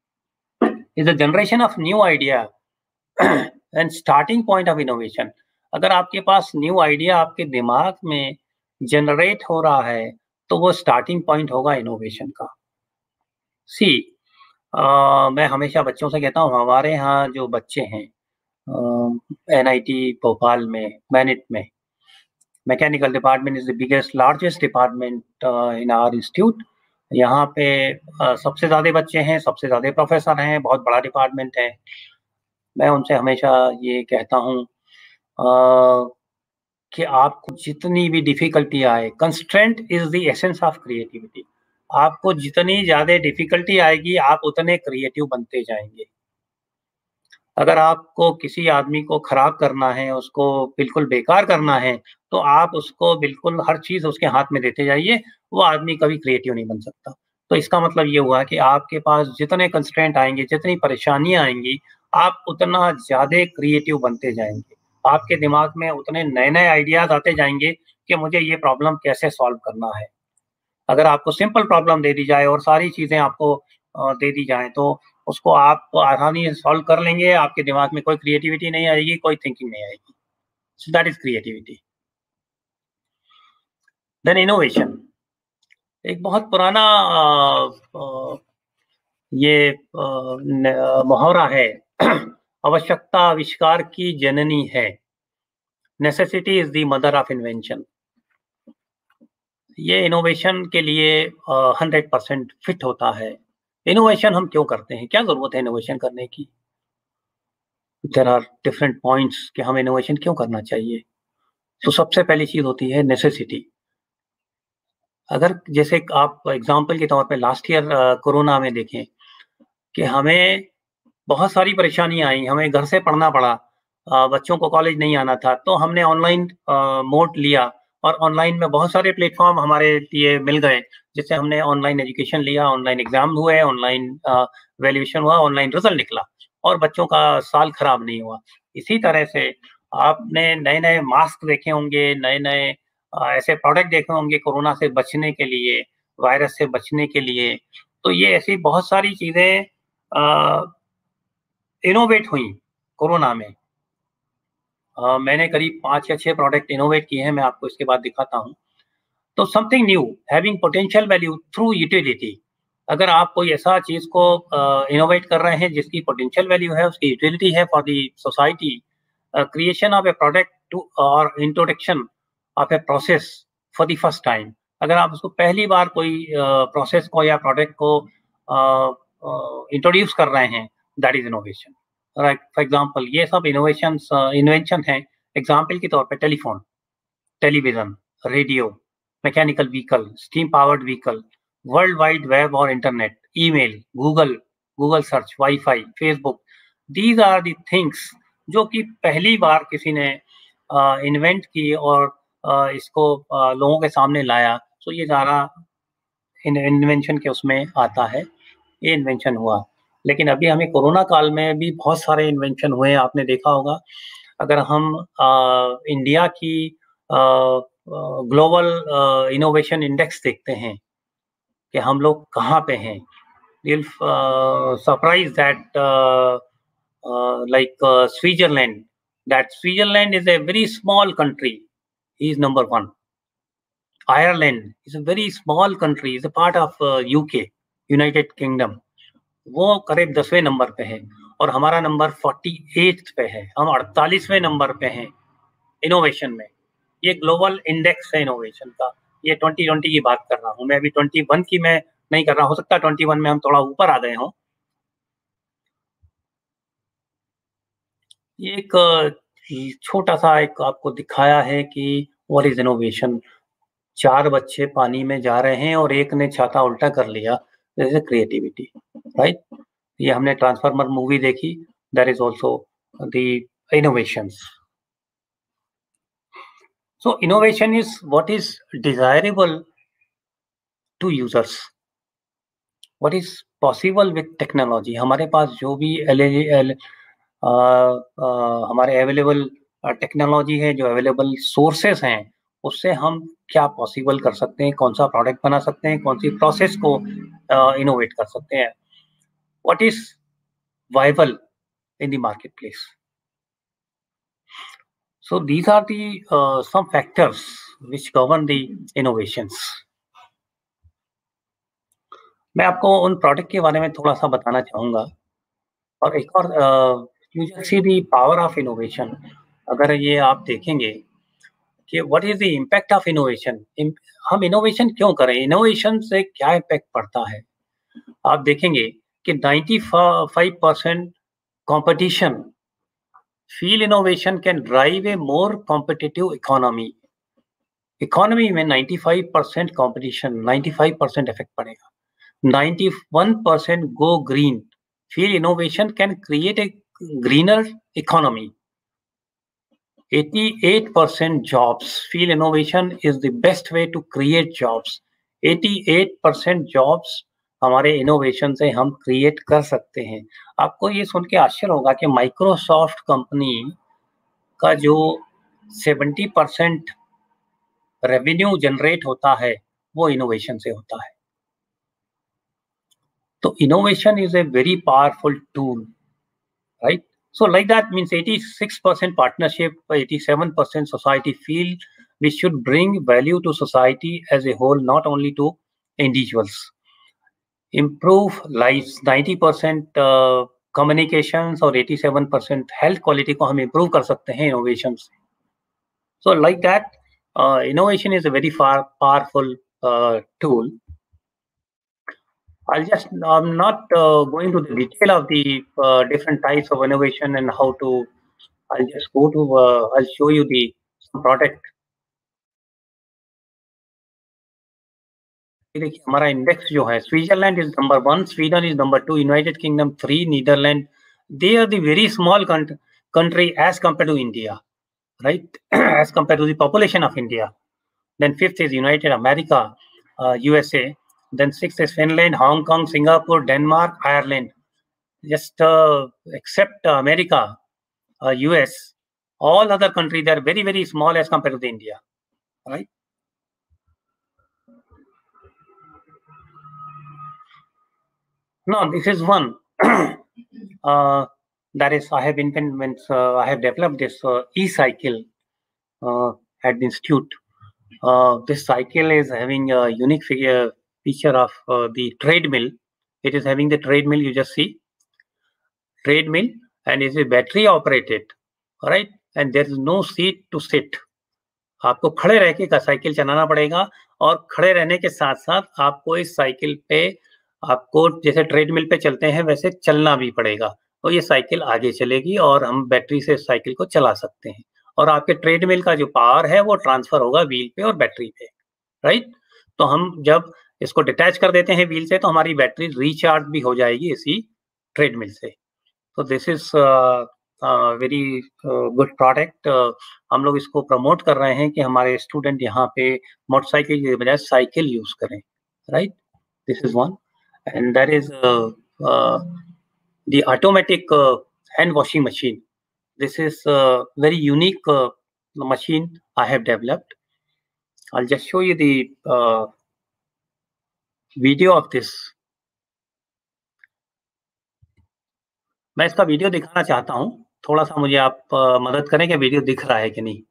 Is the generation of new idea and starting point of innovation. अगर आपके पास न्यू आइडिया आपके दिमाग में जनरेट हो रहा है तो वो स्टार्टिंग पॉइंट होगा इनोवेशन का। सी मैं हमेशा बच्चों से कहता हूँ, हमारे यहाँ जो बच्चे हैं NIT भोपाल में, मैनिट में, mechanical department is the biggest largest department in our institute. यहाँ पे सबसे ज़्यादा बच्चे हैं, सबसे ज़्यादा प्रोफेसर हैं, बहुत बड़ा डिपार्टमेंट है। मैं उनसे हमेशा ये कहता हूँ कि आपको जितनी भी डिफिकल्टी आए, constraint is the essence of creativity. आपको जितनी ज़्यादा डिफिकल्टी आएगी आप उतने क्रिएटिव बनते जाएंगे। अगर आपको किसी आदमी को खराब करना है, उसको बिल्कुल बेकार करना है, तो आप उसको बिल्कुल हर चीज़ उसके हाथ में देते जाइए, वो आदमी कभी क्रिएटिव नहीं बन सकता। तो इसका मतलब ये हुआ कि आपके पास जितने कंस्ट्रेंट आएंगे, जितनी परेशानियां आएंगी, आप उतना ज़्यादा क्रिएटिव बनते जाएंगे। आपके दिमाग में उतने नए नए आइडियाज आते जाएंगे कि मुझे ये प्रॉब्लम कैसे सॉल्व करना है। अगर आपको सिंपल प्रॉब्लम दे दी जाए और सारी चीज़ें आपको दे दी जाए तो उसको आप आसानी से सॉल्व कर लेंगे। आपके दिमाग में कोई क्रिएटिविटी नहीं आएगी, कोई थिंकिंग नहीं आएगी। So that is creativity. Then innovation, एक बहुत पुराना ये मुहावरा है, आवश्यकता आविष्कार की जननी है। Necessity is the mother of invention. ये इनोवेशन के लिए 100% फिट होता है। इनोवेशन हम क्यों करते हैं, क्या जरूरत है इनोवेशन करने की? देयर आर डिफरेंट पॉइंट्स कि हम इनोवेशन क्यों करना चाहिए। तो सबसे पहली चीज होती है नेसेसिटी। अगर जैसे आप एग्जांपल के तौर पे लास्ट ईयर कोरोना में देखें कि हमें बहुत सारी परेशानियां आई, हमें घर से पढ़ना पड़ा, बच्चों को कॉलेज नहीं आना था, तो हमने ऑनलाइन मोड लिया और ऑनलाइन में बहुत सारे प्लेटफॉर्म हमारे लिए मिल गए, जिससे हमने ऑनलाइन एजुकेशन लिया, ऑनलाइन एग्जाम हुए, ऑनलाइन वैल्यूएशन हुआ, ऑनलाइन रिजल्ट निकला और बच्चों का साल खराब नहीं हुआ। इसी तरह से आपने नए नए मास्क देखे होंगे, नए नए ऐसे प्रोडक्ट देखे होंगे कोरोना से बचने के लिए, वायरस से बचने के लिए। तो ये ऐसी बहुत सारी चीजें इनोवेट हुई कोरोना में। मैंने करीब 5 या 6 प्रोडक्ट इनोवेट किए हैं, मैं आपको इसके बाद दिखाता हूँ। तो something new having potential value through utility. अगर आप कोई ऐसा चीज को इनोवेट कर रहे हैं जिसकी पोटेंशियल वैल्यू है, उसकी यूटिलिटी है for the society, creation of a product to और introduction of a process for the first time. अगर आप उसको पहली बार कोई प्रोसेस को या प्रोडक्ट को इंट्रोड्यूस कर रहे हैं, that is innovation. For example ये सब इन्वेंशन है। एग्जाम्पल के तौर पे telephone, television, radio, mechanical vehicle, steam powered vehicle, world wide web और internet, email, Google search, wifi, Facebook. These are the things जो कि पहली बार किसी ने इन्वेंट की और इसको लोगों के सामने लाया। तो ये सारा इन्वेंशन के उसमें आता है, ये इन्वेंशन हुआ। लेकिन अभी हमें कोरोना काल में भी बहुत सारे इन्वेंशन हुए हैं, आपने देखा होगा। अगर हम इंडिया की ग्लोबल इनोवेशन इंडेक्स देखते हैं कि हम लोग कहाँ पे हैं, you'll surprise that like Switzerland, that Switzerland is a very small country, he is number 1. Ireland is a very small country, is a part of UK, United Kingdom, वो करीब 10वें नंबर पे है और हमारा नंबर 48 पे है। हम 48वें नंबर पे हैं इनोवेशन में। ये ग्लोबल इंडेक्स है इनोवेशन का। ये 2020 की बात कर रहा हूँ मैं, अभी 21 की मैं नहीं कर रहा। हो सकता है 21 में हम थोड़ा ऊपर आ गए हों। ये एक छोटा सा एक आपको दिखाया है कि व्हाट इज इनोवेशन। 4 बच्चे पानी में जा रहे हैं और एक ने छाता उल्टा कर लिया, दिस इज क्रिएटिविटी, राइट। ये हमने ट्रांसफार्मर मूवी देखी, that is also the innovations. So innovation is what is desirable to users, what is possible with technology। हमारे पास जो भी हमारे अवेलेबल टेक्नोलॉजी है, जो अवेलेबल सोर्सेस हैं, उससे हम क्या पॉसिबल कर सकते हैं, कौन सा प्रोडक्ट बना सकते हैं, कौन सी प्रोसेस को इनोवेट कर सकते हैं, what is viable in the market place. So these are the some factors which govern the innovations. मैं आपको उन प्रोडक्ट के बारे में थोड़ा सा बताना चाहूँगा। और एक और you just see the power of innovation। अगर ये आप देखेंगे कि what is the impact of innovation, हम इनोवेशन क्यों करें, इनोवेशन से क्या इम्पैक्ट पड़ता है। आप देखेंगे कि 95% competition, field innovation can drive a more competitive economy। Economy में 95% कंपटीशन, 95% इफेक्ट पड़ेगा। 91% go green, field innovation can create a greener economy. 88% jobs, field innovation is the best way to create jobs. 88% jobs हमारे इनोवेशन से हम क्रिएट कर सकते हैं। आपको ये सुन के आश्चर्य होगा कि माइक्रोसॉफ्ट कंपनी का जो 70% रेवेन्यू जनरेट होता है वो इनोवेशन से होता है। तो innovation is a very powerful tool, right. So like that means 86% partnership, 87% society feel we should bring value to society as a whole, not only to individuals. Improve lives, 90% communications और 87% health quality को हम improve कर सकते हैं innovation से। So like that, innovation is a very powerful tool. I'm not going to the detail of the different types of innovation and how to. I'll just go to. I'll show you the product. देखिए हमारा इंडेक्स जो है, Switzerland is number 1, Sweden is number 2, United Kingdom 3, Netherland, they are the very small country as compared to India, right? As compared to the population of India. Then 5th is United America, USA. Then 6th is Finland, Hong Kong, Singapore, Denmark, Ireland. Just except America, US, all other countries are very, very small as compared to India, right? No, this is one. That is, I have developed this e-cycle at the institute. This cycle is having a unique feature of the treadmill. It is having the treadmill, you just see, treadmill, and it is battery operated, right? And there is no seat to sit. आपको खड़े रह के साइकिल चलाना पड़ेगा, और खड़े रहने के साथ साथ आपको इस साइकिल पे, आपको जैसे ट्रेडमिल पे चलते हैं वैसे चलना भी पड़ेगा, तो ये साइकिल आगे चलेगी और हम बैटरी से साइकिल को चला सकते हैं, और आपके ट्रेडमिल का जो पावर है वो ट्रांसफर होगा व्हील पे और बैटरी पे, राइट? तो हम जब इसको डिटैच कर देते हैं व्हील से तो हमारी बैटरी रिचार्ज भी हो जाएगी इसी ट्रेडमिल से। तो this is very good product. हम लोग इसको प्रमोट कर रहे हैं कि हमारे स्टूडेंट यहाँ पे मोटरसाइकिल के बजाय साइकिल यूज करें, right? This is one, and that is the automatic hand washing machine. This is a very unique machine I have developed. I'll just show you the video of this. मैं इसका वीडियो दिखाना चाहता हूँ, थोड़ा सा मुझे आप मदद करें कि वीडियो दिख रहा है कि नहीं.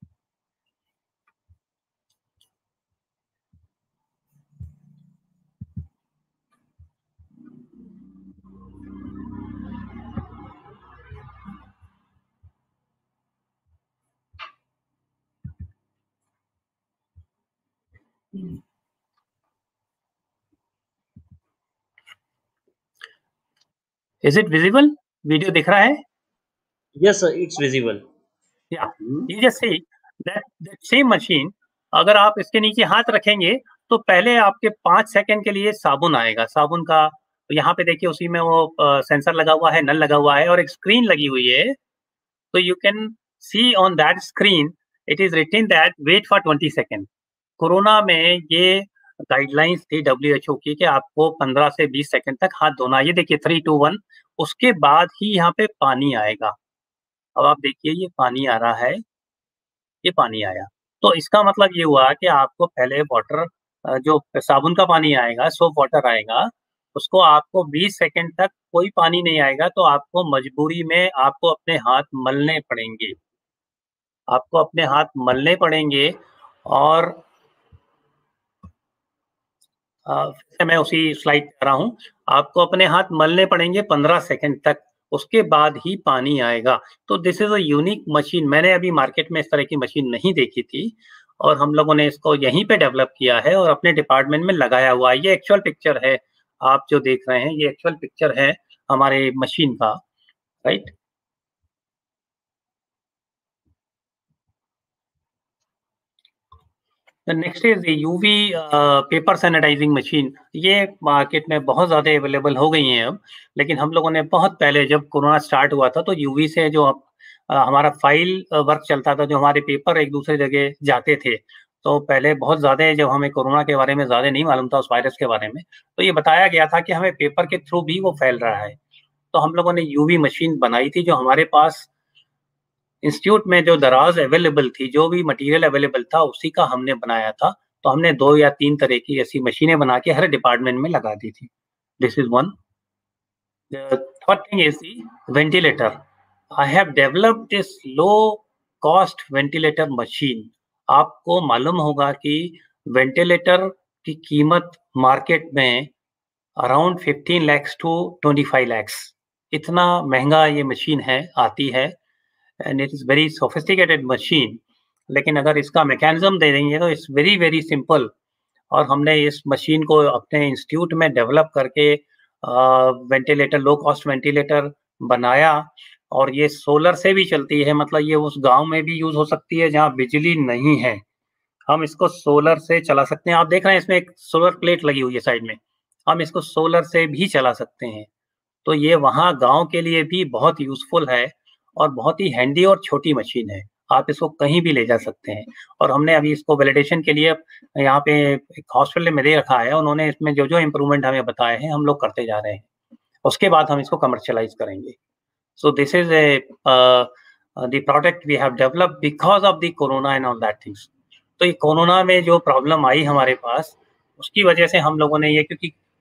Is it visible? वीडियो दिख रहा है? Yes, sir, it's visible. Yeah, you just see that same machine. अगर आप इसके नीचे हाथ रखेंगे तो पहले आपके 5 सेकंड के लिए साबुन आएगा, साबुन का. तो यहाँ पे देखिए उसी में वो सेंसर लगा हुआ है, नल लगा हुआ है और एक स्क्रीन लगी हुई है. तो you can see on that screen it is written that wait for 20 second. Corona में ये गाइडलाइंस थी WHO की कि आपको 15 से 20 सेकंड तक हाथ धोना. ये देखिए 3, 2, 1, उसके बाद ही यहाँ पे पानी आएगा. अब आप देखिए ये पानी आ रहा है, ये पानी आया. तो इसका मतलब ये हुआ कि आपको पहले वाटर, जो साबुन का पानी आएगा, सोप वाटर आएगा, उसको आपको 20 सेकंड तक कोई पानी नहीं आएगा, तो आपको मजबूरी में आपको अपने हाथ मलने पड़ेंगे. आपको अपने हाथ मलने पड़ेंगे और मैं उसी स्लाइड कर रहा हूँ. आपको अपने हाथ मलने पड़ेंगे 15 सेकंड तक, उसके बाद ही पानी आएगा. तो this is a unique machine. मैंने अभी मार्केट में इस तरह की मशीन नहीं देखी थी और हम लोगों ने इसको यहीं पे डेवलप किया है और अपने डिपार्टमेंट में लगाया हुआ है. ये एक्चुअल पिक्चर है, आप जो देख रहे हैं ये एक्चुअल पिक्चर है हमारे मशीन का, right? Next is UV paper sanitising machine. ये मार्केट में बहुत ज़्यादा अवेलेबल हो गई हैं अब, लेकिन हम लोगों ने बहुत पहले जब कोरोना स्टार्ट हुआ था तो UV से जो हमारा फाइल वर्क चलता था, जो हमारे पेपर एक दूसरे जगह जाते थे, तो पहले बहुत ज़्यादा जब हमें कोरोना के बारे में ज़्यादा नहीं मालूम था, उस वायरस के बारे में, तो ये बताया गया था कि हमें पेपर के थ्रू भी वो फैल रहा है. तो हम लोगों ने UV मशीन बनाई थी, जो हमारे पास इंस्टीट्यूट में जो दराज अवेलेबल थी, जो भी मटेरियल अवेलेबल था उसी का हमने बनाया था. तो हमने 2 या 3 तरह की ऐसी मशीनें बना के हर डिपार्टमेंट में लगा दी थी. This is one. Third thing is the ventilator. I have developed this low cost ventilator machine. आपको मालूम होगा कि वेंटिलेटर की कीमत मार्केट में अराउंड 15 lakhs to 25 lakhs, इतना महंगा ये मशीन है, आती है. And it is very sophisticated machine. लेकिन अगर इसका मैकेनिज्म दे देंगे तो इट्स वेरी वेरी सिंपल. और हमने इस मशीन को अपने इंस्टीट्यूट में डेवलप करके वेंटिलेटर, लो कॉस्ट वेंटिलेटर बनाया. और ये सोलर से भी चलती है, मतलब ये उस गांव में भी यूज हो सकती है जहां बिजली नहीं है. हम इसको सोलर से चला सकते हैं. आप देख रहे हैं इसमें एक सोलर प्लेट लगी हुई है साइड में, हम इसको सोलर से भी चला सकते हैं. तो ये वहाँ गांव के लिए भी बहुत यूजफुल है और बहुत ही हैंडी और छोटी मशीन है. आप इसको कहीं भी ले जा सकते हैं. और हमने अभी इसको वैलिडेशन के लिए यहाँ पे एक हॉस्पिटल में दे रखा है. उन्होंने इसमें जो जो इम्प्रूवमेंट हमें बताए हैं हम लोग करते जा रहे हैं. उसके बाद हम इसको कमर्शियलाइज करेंगे. So this is the product we have developed because of the corona and all that things. तो ये कोरोना में जो प्रॉब्लम आई हमारे पास, उसकी वजह से हम लोगों ने ये, क्योंकि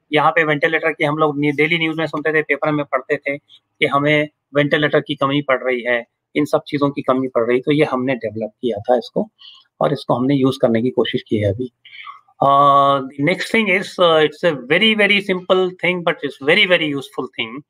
यहाँ पे वेंटिलेटर की हम लोग डेली न्यूज़ में सुनते थे, पेपर में पढ़ते थे कि हमें वेंटिलेटर की कमी पड़ रही है, इन सब चीज़ों की कमी पड़ रही, तो ये हमने डेवलप किया था इसको और इसको हमने यूज़ करने की कोशिश की है अभी। The next thing is it's a very simple thing, but it's very useful thing.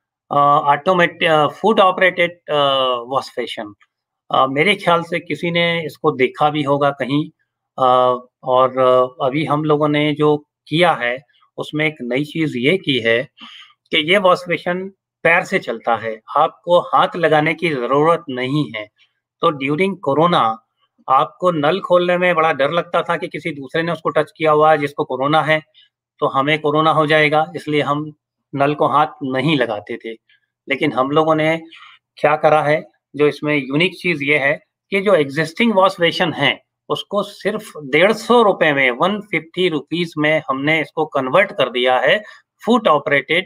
Foot operated wash station. मेरे ख्याल से किसी ने इसको देखा भी होगा कहीं, और अभी हम लोगों ने जो किया है उसमें एक नई चीज ये की है कि ये वॉश स्टेशन पैर से चलता है, आपको हाथ लगाने की जरूरत नहीं है। तो ड्यूरिंग कोरोना आपको नल खोलने में बड़ा डर लगता था कि किसी दूसरे ने उसको टच किया हुआ है जिसको कोरोना है, तो हमें कोरोना हो जाएगा, इसलिए हम नल को हाथ नहीं लगाते थे। लेकिन हम लोगों ने क्या करा है, जो इसमें यूनिक चीज ये है कि जो एग्जिस्टिंग वॉश बेसिन है उसको सिर्फ 150 रुपए में, 150 रुपीज में हमने इसको कन्वर्ट कर दिया है फुट ऑपरेटेड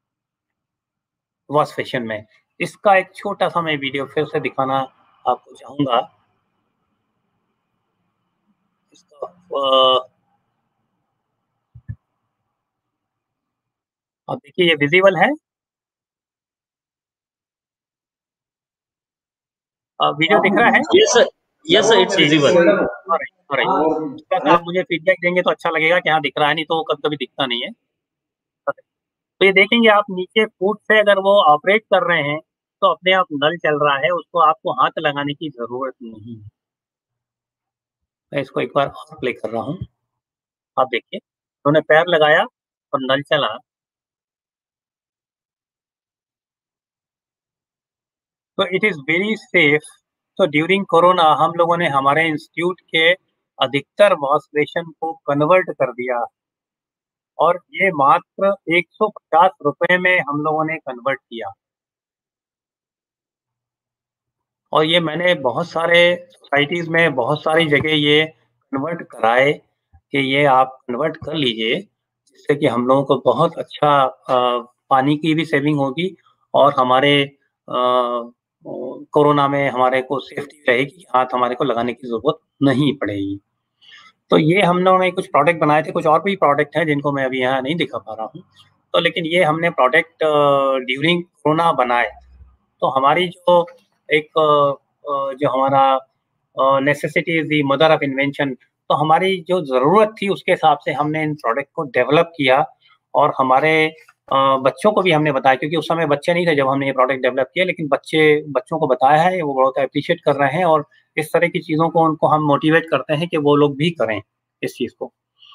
वॉश बेसिन में। इसका एक छोटा सा मैं वीडियो फिर से दिखाना आपको चाहूंगा। अब देखिए ये विजिबल है, वीडियो दिख रहा है? yes sir, it's visible. Alright, आप मुझे फीडबैक देंगे तो अच्छा लगेगा कि हाँ दिख रहा है, नहीं तो कभी दिखता नहीं है। तो ये देखेंगे आप नीचे फुट से अगर वो ऑपरेट कर रहे हैं तो अपने आप नल चल रहा है, उसको आपको हाथ लगाने की जरूरत नहीं है। मैं इसको एक बार और प्ले कर रहा हूँ, आप देखिए उन्होंने पैर लगाया और नल चला। तो इट इज वेरी सेफ। तो ड्यूरिंग कोरोना हम लोगों ने हमारे इंस्टीट्यूट के अधिकतर वॉश बेसिन को कन्वर्ट कर दिया और ये मात्र 150 रुपए में हम लोगों ने कन्वर्ट किया। और ये मैंने बहुत सारे सोसाइटीज में बहुत सारी जगह ये कन्वर्ट कराए कि ये आप कन्वर्ट कर लीजिए, जिससे कि हम लोगों को बहुत अच्छा पानी की भी सेविंग होगी और हमारे कोरोना में हमारे को सेफ्टी रहेगी, हाथ हमारे को लगाने की जरूरत नहीं पड़ेगी। तो ये हम लोगों ने कुछ प्रोडक्ट बनाए थे, कुछ और भी प्रोडक्ट हैं जिनको मैं अभी यहाँ नहीं दिखा पा रहा हूँ। तो लेकिन ये हमने प्रोडक्ट ड्यूरिंग कोरोना बनाए। तो हमारी जो एक जो हमारा necessity is the mother of invention, तो हमारी जो ज़रूरत थी उसके हिसाब से हमने इन प्रोडक्ट को डेवलप किया और हमारे बच्चों को भी हमने बताया, क्योंकि उस समय बच्चे नहीं थे जब हमने ये प्रोडक्ट डेवलप किया, लेकिन बच्चों को बताया है, वो बहुत अप्रिशिएट कर रहे हैं और इस तरह की चीज़ों को उनको हम मोटिवेट करते हैं कि वो लोग भी करें इस चीज़ को।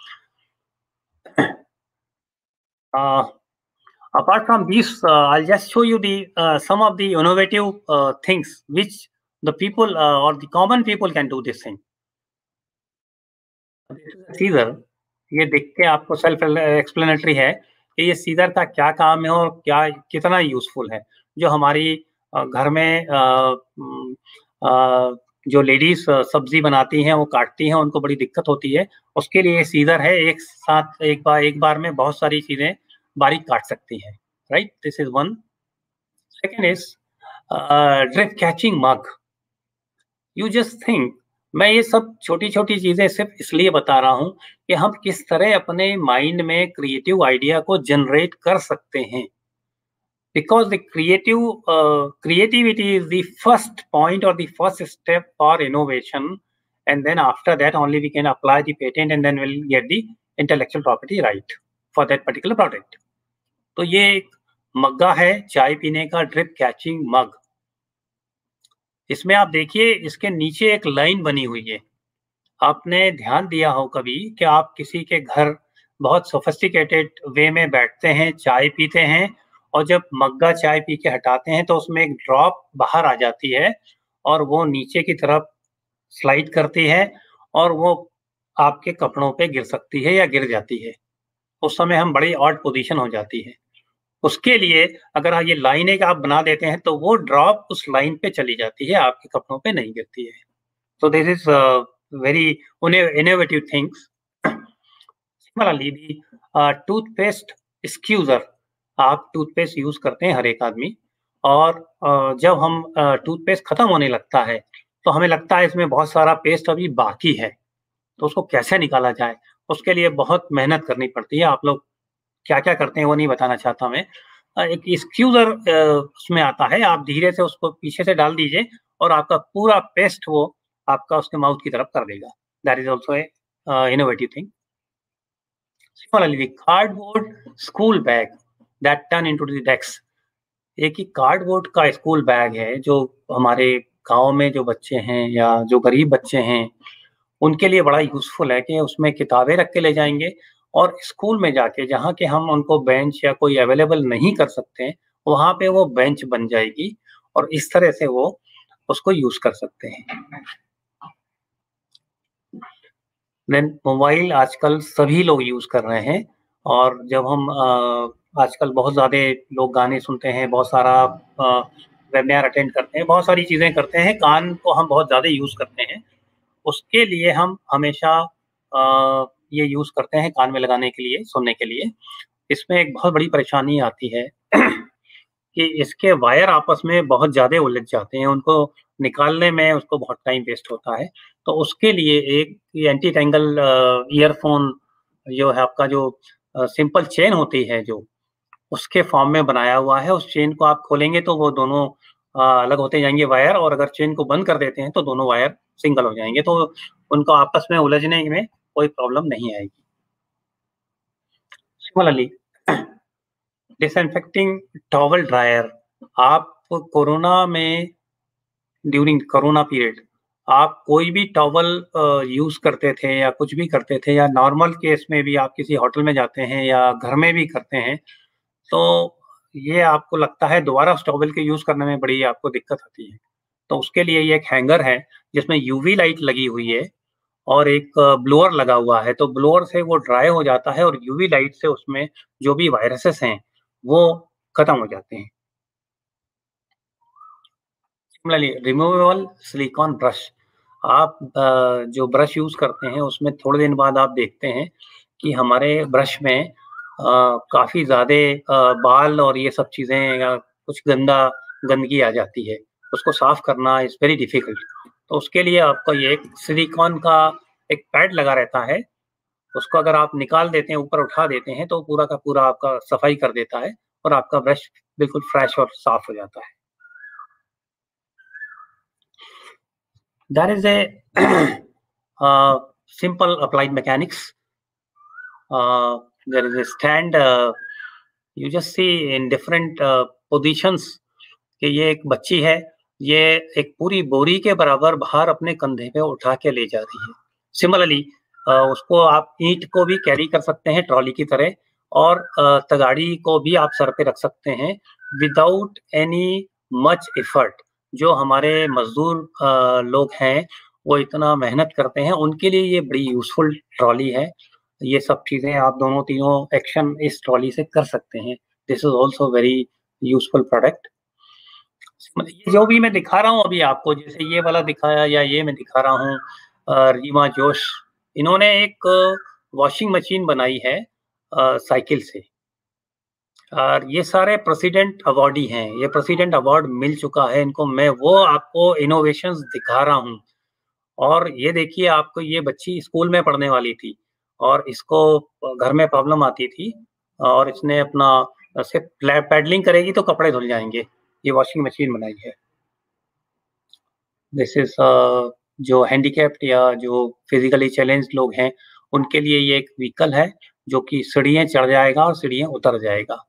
Apart from these, I'll just show you some of the innovative things which the people or the common people can do this thing. Scissor, ये देख के आपको सेल्फ एक्सप्लेनेटरी है कि ये सीजर का क्या काम है और क्या कितना यूजफुल है। जो हमारी घर में जो लेडीज सब्जी बनाती हैं, वो काटती हैं, उनको बड़ी दिक्कत होती है, उसके लिए सीजर है, एक साथ एक बार में बहुत सारी चीजें बारीक काट सकती है। Right, this is one. Second is drip catching mug. You just think, मैं ये सब छोटी छोटी चीजें सिर्फ इसलिए बता रहा हूं कि हम किस तरह अपने माइंड में क्रिएटिव आइडिया को जनरेट कर सकते हैं, because the creativity is the first point or the first step for innovation, and then after that only we can apply the patent and then we'll get the intellectual property right for that particular product. तो ये एक मग्गा है चाय पीने का, ड्रिप कैचिंग मग। इसमें आप देखिए इसके नीचे एक लाइन बनी हुई है। आपने ध्यान दिया हो कभी कि आप किसी के घर बहुत सोफिस्टिकेटेड वे में बैठते हैं, चाय पीते हैं, और जब मग्गा चाय पी के हटाते हैं तो उसमें एक ड्रॉप बाहर आ जाती है और वो नीचे की तरफ स्लाइड करती है और वो आपके कपड़ों पे गिर सकती है या गिर जाती है। उस समय हम बड़ी ऑड पोजीशन हो जाती है। उसके लिए अगर ये लाइन एक आप बना देते हैं तो वो ड्रॉप उस लाइन पे चली जाती है, आपके कपड़ों पे नहीं गिरती है। तो this is very innovative things. Similarly toothpaste squeezer, आप टूथपेस्ट यूज करते हैं हर एक आदमी, और जब हम टूथपेस्ट खत्म होने लगता है तो हमें लगता है इसमें बहुत सारा पेस्ट अभी बाकी है, तो उसको कैसे निकाला जाए, उसके लिए बहुत मेहनत करनी पड़ती है। आप लोग क्या क्या करते हैं वो नहीं बताना चाहता मैं। एक स्क्यूजर उसमें आता है, आप धीरे से उसको पीछे से डाल दीजिए और आपका पूरा पेस्ट वो आपका उसके माउथ की तरफ कर देगा। That is also a innovative thing. Similarly, cardboard school bag that turn into the desk. एक ही कार्डबोर्ड का स्कूल बैग है जो हमारे गांव में जो बच्चे हैं या जो गरीब बच्चे हैं उनके लिए बड़ा यूज़फुल है कि उसमें किताबें रख के ले जाएँगे और स्कूल में जाके जहाँ के हम उनको बेंच या कोई अवेलेबल नहीं कर सकते हैं, वहाँ पे वो बेंच बन जाएगी और इस तरह से वो उसको यूज़ कर सकते हैं। देन मोबाइल आजकल सभी लोग यूज़ कर रहे हैं और जब हम आजकल बहुत ज़्यादा लोग गाने सुनते हैं, बहुत सारा वेबिनार अटेंड करते हैं, बहुत सारी चीज़ें करते हैं, कान को हम बहुत ज़्यादा यूज़ करते हैं। उसके लिए हम हमेशा ये यूज़ करते हैं कान में लगाने के लिए, सुनने के लिए। इसमें एक बहुत बड़ी परेशानी आती है कि इसके वायर आपस में बहुत ज़्यादा उलझ जाते हैं, उनको निकालने में उसको बहुत टाइम वेस्ट होता है। तो उसके लिए एक ये एंटी टैंगल ईयरफ़ोन जो है आपका जो सिंपल चेन होती है जो, उसके फॉर्म में बनाया हुआ है। उस चेन को आप खोलेंगे तो वो दोनों अलग होते जाएँगे वायर और अगर चेन को बंद कर देते हैं तो दोनों वायर सिंगल हो जाएँगे। तो उनको आपस में उलझने में कोई प्रॉब्लम नहीं आएगी। सिमिलरली डिसइंफेक्टिंग टॉवल ड्रायर, आप कोरोना में ड्यूरिंग कोरोना पीरियड आप कोई भी टॉवल यूज़ करते थे या कुछ भी करते थे या नॉर्मल केस में भी आप किसी होटल में जाते हैं या घर में भी करते हैं, तो ये आपको लगता है दोबारा उस टॉवल के यूज़ करने में बड़ी आपको दिक्कत आती है। तो उसके लिए ये एक हैंगर है जिसमें यूवी लाइट लगी हुई है और एक ब्लोअर लगा हुआ है, तो ब्लोअर से वो ड्राई हो जाता है और यूवी लाइट से उसमें जो भी वायरसेस हैं, वो खत्म हो जाते हैं। सिमिलरली रिमूवेबल सिलिकॉन ब्रश, आप जो ब्रश यूज़ करते हैं उसमें थोड़े दिन बाद आप देखते हैं कि हमारे ब्रश में काफ़ी ज़्यादा बाल और ये सब चीज़ें या कुछ गंदगी आ जाती है। उसको साफ़ करना इज़ वेरी डिफ़िकल्ट। तो उसके लिए आपको ये एक सिलिकॉन का एक पैड लगा रहता है, उसको अगर आप निकाल देते हैं, ऊपर उठा देते हैं, तो पूरा का पूरा आपका सफाई कर देता है और आपका ब्रश बिल्कुल फ्रेश और साफ़ हो जाता है। There is a simple applied mechanics. There is a stand. You just see in different positions कि ये एक बच्ची है, ये एक पूरी बोरी के बराबर भार अपने कंधे पे उठा के ले जा रही है। सिमिलरली उसको आप ईंट को भी कैरी कर सकते हैं ट्रॉली की तरह और तगाड़ी को भी आप सर पे रख सकते हैं विदाउट एनी मच एफर्ट। जो हमारे मजदूर लोग हैं वो इतना मेहनत करते हैं, उनके लिए ये बड़ी यूज़फुल ट्रॉली है। ये सब चीज़ें आप दोनों तीनों एक्शन इस ट्रॉली से कर सकते हैं। This is also very useful product. ये जो भी मैं दिखा रहा हूँ अभी आपको, जैसे ये वाला दिखाया या ये मैं दिखा रहा हूँ रीमा जोश, इन्होंने एक वॉशिंग मशीन बनाई है साइकिल से और ये सारे प्रेसिडेंट अवार्डी हैं। ये प्रेसिडेंट अवार्ड मिल चुका है इनको। मैं वो आपको इनोवेशंस दिखा रहा हूँ और ये देखिए आपको ये बच्ची स्कूल में पढ़ने वाली थी और इसको घर में प्रॉब्लम आती थी और इसने अपना सिर्फ पैडलिंग करेगी तो कपड़े धुल जाएँगे। ये वॉशिंग मशीन बनाई है। दिस इज़ जो हैंडीकैप्ड या जो फिज़िकली चैलेंज्ड लोग हैं, उनके लिए ये एक व्हीकल है जो कि सीढ़ियाँ चढ़ जाएगा और सीढ़ियाँ उतर जाएगा।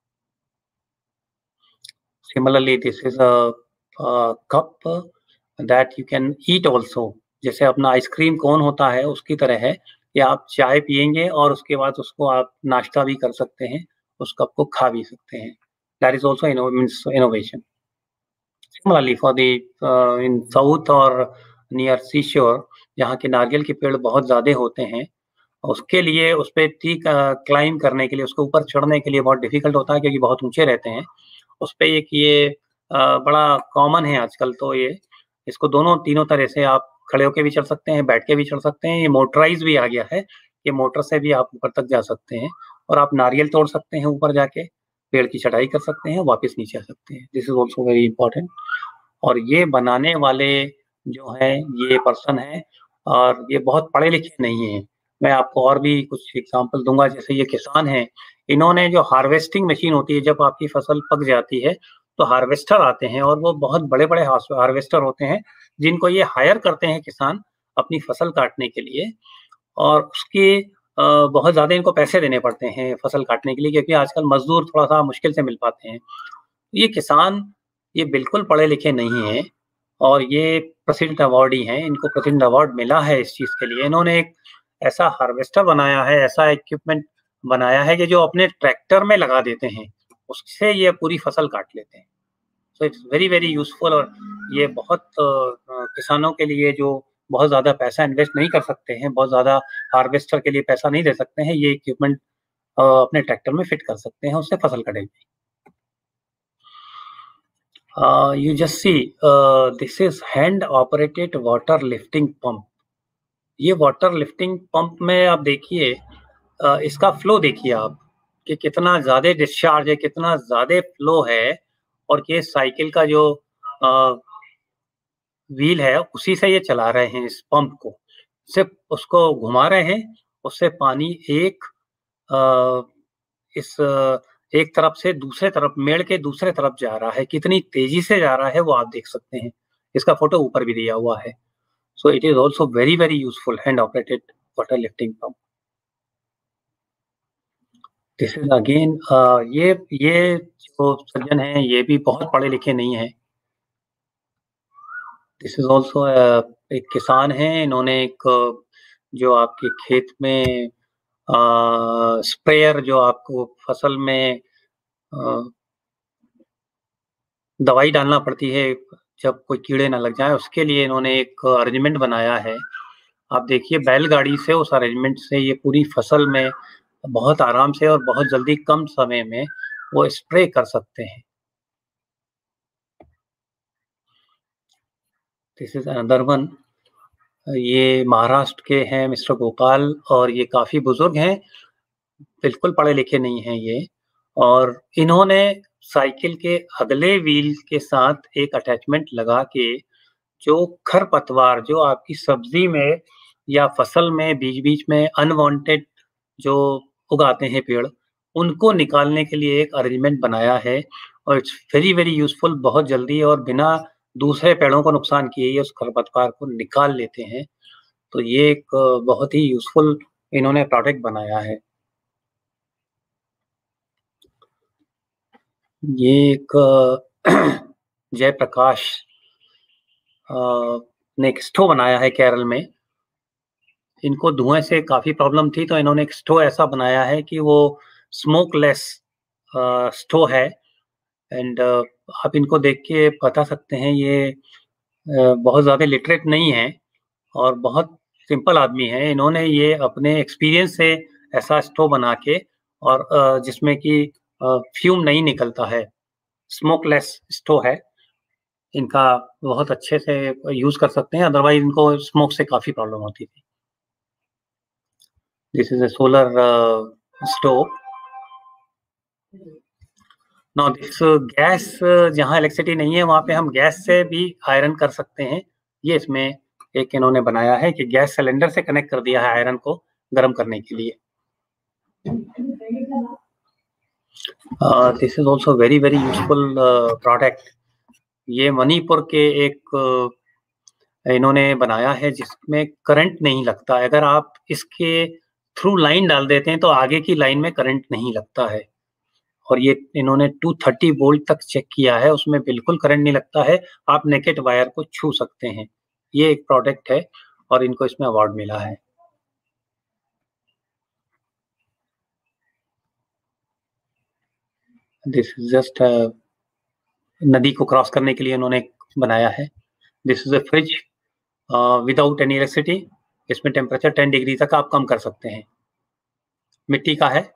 Similarly, this is a cup that you can eat also. जैसे अपना आइसक्रीम कोन होता है उसकी तरह है कि आप चाय पिएँगे और उसके बाद उसको आप नाश्ता भी कर सकते हैं, उस कप को खा भी सकते हैं। That is also innovation. Similarly, for the in south और नियर सीशोर जहाँ के नारियल के पेड़ बहुत ज़्यादा होते हैं, उसके लिए उस पे क्लाइंब करने के लिए, उसके ऊपर चढ़ने के लिए बहुत डिफ़िकल्ट होता है क्योंकि बहुत ऊँचे रहते हैं। उस पे एक ये बड़ा कॉमन है आजकल तो ये, इसको दोनों तीनों तरह से आप खड़े होके भी चढ़ सकते हैं, बैठ के भी चढ़ सकते हैं। ये मोटराइज़ भी आ गया है, ये मोटर से भी आप ऊपर तक जा सकते हैं और आप नारियल तोड़ सकते हैं ऊपर जाके, पेड़ की चढ़ाई कर सकते हैं, वापस नीचे आ सकते हैं। This is also very important. और ये बनाने वाले जो हैं, ये पर्सन हैं और ये बहुत पढ़े लिखे नहीं हैं। मैं आपको और भी कुछ एग्ज़ाम्पल दूँगा, जैसे ये किसान हैं, इन्होंने जो हार्वेस्टिंग मशीन होती है, जब आपकी फसल पक जाती है तो हार्वेस्टर आते हैं, और वो बहुत बड़े-बड़े हार्वेस्टर होते हैं जिनको ये हायर करते हैं किसान अपनी फसल काटने के लिए, और उसके बहुत ज़्यादा इनको पैसे देने पड़ते हैं फसल काटने के लिए, क्योंकि आजकल मज़दूर थोड़ा-सा मुश्किल से मिल पाते हैं। ये किसान ये बिल्कुल पढ़े-लिखे नहीं हैं, और ये प्रेसिडेंट अवार्डी हैं, इनको प्रेसिडेंट अवार्ड मिला है इस चीज़ के लिए। इन्होंने एक ऐसा हार्वेस्टर बनाया है, ऐसा इक्विपमेंट बनाया है कि जो अपने ट्रैक्टर में लगा देते हैं, उससे ये पूरी फसल काट लेते हैं। So it's very, very useful, और ये बहुत किसानों के लिए जो बहुत ज़्यादा पैसा इन्वेस्ट नहीं कर सकते हैं, बहुत ज़्यादा हार्वेस्टर के लिए पैसा नहीं दे सकते हैं, ये इक्विपमेंट अपने ट्रैक्टर में फिट कर सकते हैं, उससे फसल कटेगी। You just see, this is hand operated water lifting pump. ये वाटर लिफ्टिंग पंप में आप देखिए, इसका फ्लो देखिए आप कि कितना ज़्यादा डिस्चार्ज है, कितना ज़्यादा फ्लो है, और ये साइकिल का जो व्हील है उसी से ये चला रहे हैं इस पंप को, सिर्फ उसको घुमा रहे हैं, उससे पानी एक तरफ से दूसरे तरफ, मेड़ के दूसरे तरफ जा रहा है। कितनी तेजी से जा रहा है वो आप देख सकते हैं, इसका फोटो ऊपर भी दिया हुआ है। So it is also very, very useful hand operated water lifting pump. This is again, ये जो सज्जन हैं ये भी बहुत पढ़े लिखे नहीं हैं। दिस इज ऑल्सो एक किसान हैं, इन्होंने एक जो आपके खेत में स्प्रेयर, जो आपको फसल में दवाई डालना पड़ती है जब कोई कीड़े ना लग जाए, उसके लिए इन्होंने एक अरेंजमेंट बनाया है। आप देखिए बैलगाड़ी से, उस अरेंजमेंट से ये पूरी फसल में बहुत आराम से और बहुत जल्दी कम समय में वो स्प्रे कर सकते हैं। This is another one. ये महाराष्ट्र के हैं मिस्टर गोपाल, और ये काफ़ी बुजुर्ग हैं, बिल्कुल पढ़े लिखे नहीं हैं ये, और इन्होंने साइकिल के अगले व्हील के साथ एक अटैचमेंट लगा के जो खरपतवार, जो आपकी सब्जी में या फसल में बीच-बीच में अनवांटेड जो उगाते हैं पेड़, उनको निकालने के लिए एक अरेंजमेंट बनाया है, और इट्स वेरी, वेरी यूज़फुल। बहुत जल्दी और बिना दूसरे पेड़ों को नुकसान किए ये उस खरपतवार को निकाल लेते हैं। तो ये एक बहुत ही यूज़फुल इन्होंने प्रोडक्ट बनाया है। ये एक जयप्रकाश ने एक स्टोव बनाया है केरल में। इनको धुएँ से काफ़ी प्रॉब्लम थी, तो इन्होंने एक स्टोव ऐसा बनाया है कि वो स्मोकलेस स्टोव है, एंड आप इनको देख के बता सकते हैं ये बहुत ज़्यादा लिटरेट नहीं है और बहुत सिंपल आदमी है। इन्होंने ये अपने एक्सपीरियंस से ऐसा स्टोव बना के, और जिसमें कि फ्यूम नहीं निकलता है, स्मोकलेस स्टोव है। इनका बहुत अच्छे से यूज़ कर सकते हैं, अदरवाइज़ इनको स्मोक से काफ़ी प्रॉब्लम होती थी। This is a solar stove. Now this gas, जहाँ इलेक्ट्रिसिटी नहीं है वहाँ पे हम गैस से भी आयरन कर सकते हैं। ये इसमें एक इन्होंने बनाया है कि गैस सिलेंडर से कनेक्ट कर दिया है आयरन को गर्म करने के लिए। This is also very, very useful product. ये मणिपुर के एक इन्होंने बनाया है जिसमें करंट नहीं लगता। अगर आप इसके थ्रू लाइन डाल देते हैं तो आगे की लाइन में करंट नहीं लगता है, और ये इन्होंने 230 वोल्ट तक चेक किया है, उसमें बिल्कुल करंट नहीं लगता है। आप नेकेड वायर को छू सकते हैं। ये एक प्रोडक्ट है और इनको इसमें अवार्ड मिला है। दिस इज जस्ट नदी को क्रॉस करने के लिए इन्होंने बनाया है। This is a fridge without any electricity. इसमें टेम्परेचर 10 डिग्री तक आप कम कर सकते हैं। मिट्टी का है।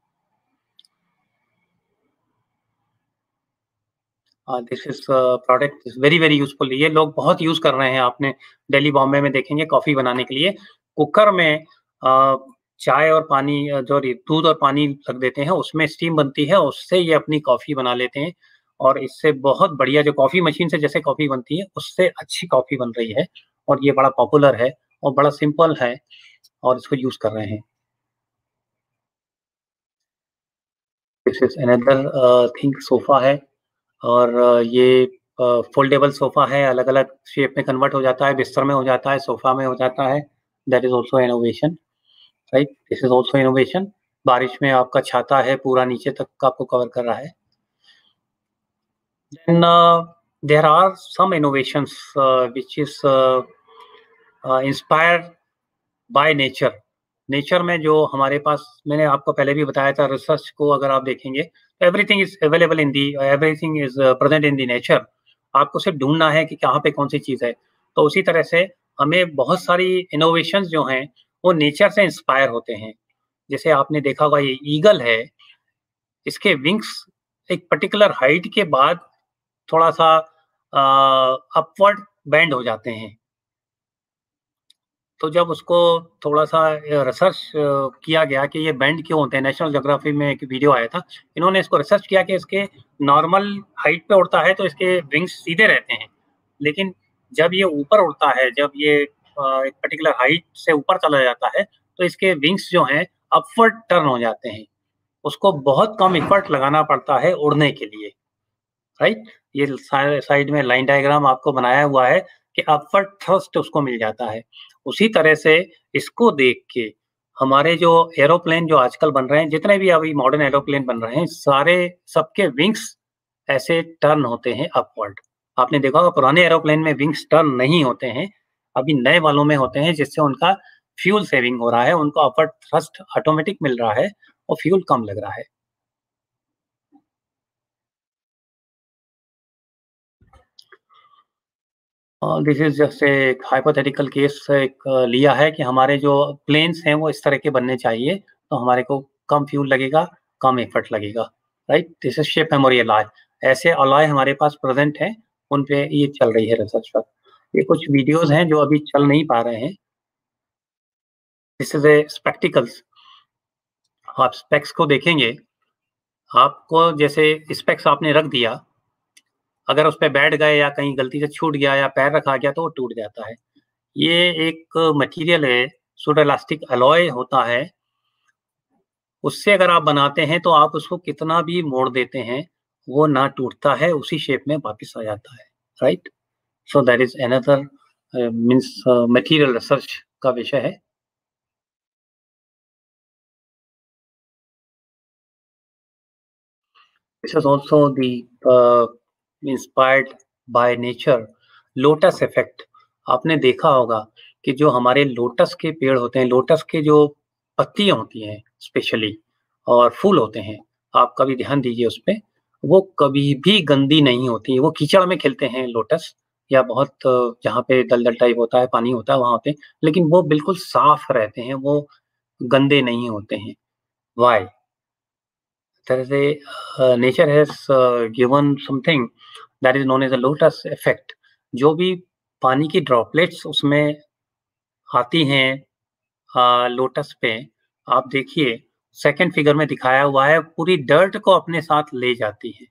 This is product is very, very useful. ये लोग बहुत यूज कर रहे हैं। आपने दिल्ली बॉम्बे में देखेंगे कॉफी बनाने के लिए कुकर में चाय और पानी, जो दूध और पानी रख देते हैं, उसमें स्टीम बनती है, उससे ये अपनी कॉफी बना लेते हैं, और इससे बहुत बढ़िया, जो कॉफी मशीन से जैसे कॉफी बनती है उससे अच्छी कॉफी बन रही है, और ये बड़ा पॉपुलर है और बड़ा सिंपल है, और इसको यूज कर रहे हैं। This is another thing, sofa है, और ये फोल्डेबल सोफा है, अलग अलग शेप में कन्वर्ट हो जाता है, बिस्तर में हो जाता है, सोफा में हो जाता है। That is also innovation, right? This is also innovation. बारिश में आपका छाता है, पूरा नीचे तक आपको कवर कर रहा है। Then there are some innovations which is inspired by nature. Nature में जो हमारे पास, मैंने आपको पहले भी बताया था, रिसर्च को अगर आप देखेंगे तो everything is available in the, everything is present in the nature. आपको सिर्फ ढूंढना है कि कहाँ पे कौन सी चीज़ है। तो उसी तरह से हमें बहुत सारी इनोवेशंस जो हैं वो नेचर से इंस्पायर होते हैं। जैसे आपने देखा होगा ये ईगल है, इसके विंग्स एक पर्टिकुलर हाइट के बाद थोड़ा सा अपवर्ड बेंड हो जाते हैं। तो जब उसको थोड़ा सा रिसर्च किया गया कि ये बेंड क्यों होते हैं, नेशनल ज्योग्राफी में एक वीडियो आया था, इन्होंने इसको रिसर्च किया कि इसके नॉर्मल हाइट पे उड़ता है तो इसके विंग्स सीधे रहते हैं, लेकिन जब ये ऊपर उड़ता है, जब ये एक पर्टिकुलर हाइट से ऊपर चला जाता है तो इसके विंग्स जो हैं अपवर्ड टर्न हो जाते हैं। उसको बहुत कम इफर्ट लगाना पड़ता है उड़ने के लिए, राइट? ये साइड में लाइन डायग्राम आपको बनाया हुआ है कि अपवर्ड थ्रस्ट उसको मिल जाता है। उसी तरह से इसको देख के हमारे जो एरोप्लेन जो आजकल बन रहे हैं, जितने भी अभी मॉडर्न एरोप्लेन बन रहे हैं, सारे सबके विंग्स ऐसे टर्न होते हैं अपवर्ड। आपने देखा होगा पुराने एरोप्लेन में विंग्स टर्न नहीं होते हैं, अभी नए वालों में होते हैं, जिससे उनका फ्यूल सेविंग हो रहा है, उनको अपवर्ड थ्रस्ट ऑटोमेटिक मिल रहा है और फ्यूल कम लग रहा है। दिस इज जस्ट एक हाइपोथेटिकल केस लिया है कि हमारे जो प्लेन्स हैं वो इस तरह के बनने चाहिए, तो हमारे को कम फ्यूल लगेगा, कम एफर्ट लगेगा, right? This is shape memory alloy. ऐसे अलॉय हमारे पास प्रेजेंट हैं, उन पे ये चल रही है रिसर्च पर। ये कुछ वीडियोस हैं जो अभी चल नहीं पा रहे हैं। This is a spectacles. आप स्पेक्स को देखेंगे, आपको जैसे स्पेक्स आपने रख दिया, अगर उस पे बैठ गए या कहीं गलती से छूट गया या पैर रखा गया तो वो टूट जाता है। ये एक मटेरियल है, सूडो इलास्टिक अलॉय होता है, उससे अगर आप बनाते हैं तो आप उसको कितना भी मोड़ देते हैं वो ना टूटता है, उसी शेप में वापस आ जाता है, right? So that is another means material research का विषय है। This is also the inspired by nature, lotus effect. आपने देखा होगा कि जो हमारे लोटस के पेड़ होते हैं, लोटस के जो पत्तियां होती हैं स्पेशली और फूल होते हैं, आप कभी ध्यान दीजिए उस पे, वो कभी भी गंदी नहीं होती। वो कीचड़ में खिलते हैं लोटस, या बहुत जहाँ पे दलदल टाइप होता है, पानी होता है वहाँ पे, लेकिन वो बिल्कुल साफ रहते हैं, वो गंदे नहीं होते हैं। Why? There is a nature has given something that is known as a lotus effect. जो भी पानी की ड्रॉपलेट्स उसमें आती हैं लोटस पे, आप देखिए सेकंड फिगर में दिखाया हुआ है, पूरी डर्ट को अपने साथ ले जाती है।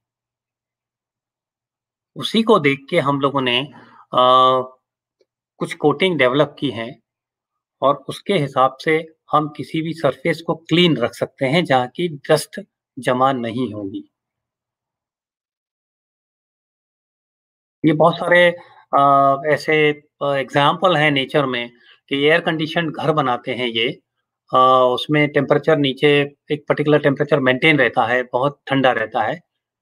उसी को देख के हम लोगों ने कुछ कोटिंग डेवलप की है और उसके हिसाब से हम किसी भी सरफेस को क्लीन रख सकते हैं जहाँ की डस्ट जमा नहीं होगी। ये बहुत सारे ऐसे एग्जाम्पल हैं नेचर में कि एयर कंडीशन घर बनाते हैं ये, उसमें टेम्परेचर नीचे एक पर्टिकुलर टेम्परेचर मेंटेन रहता है, बहुत ठंडा रहता है।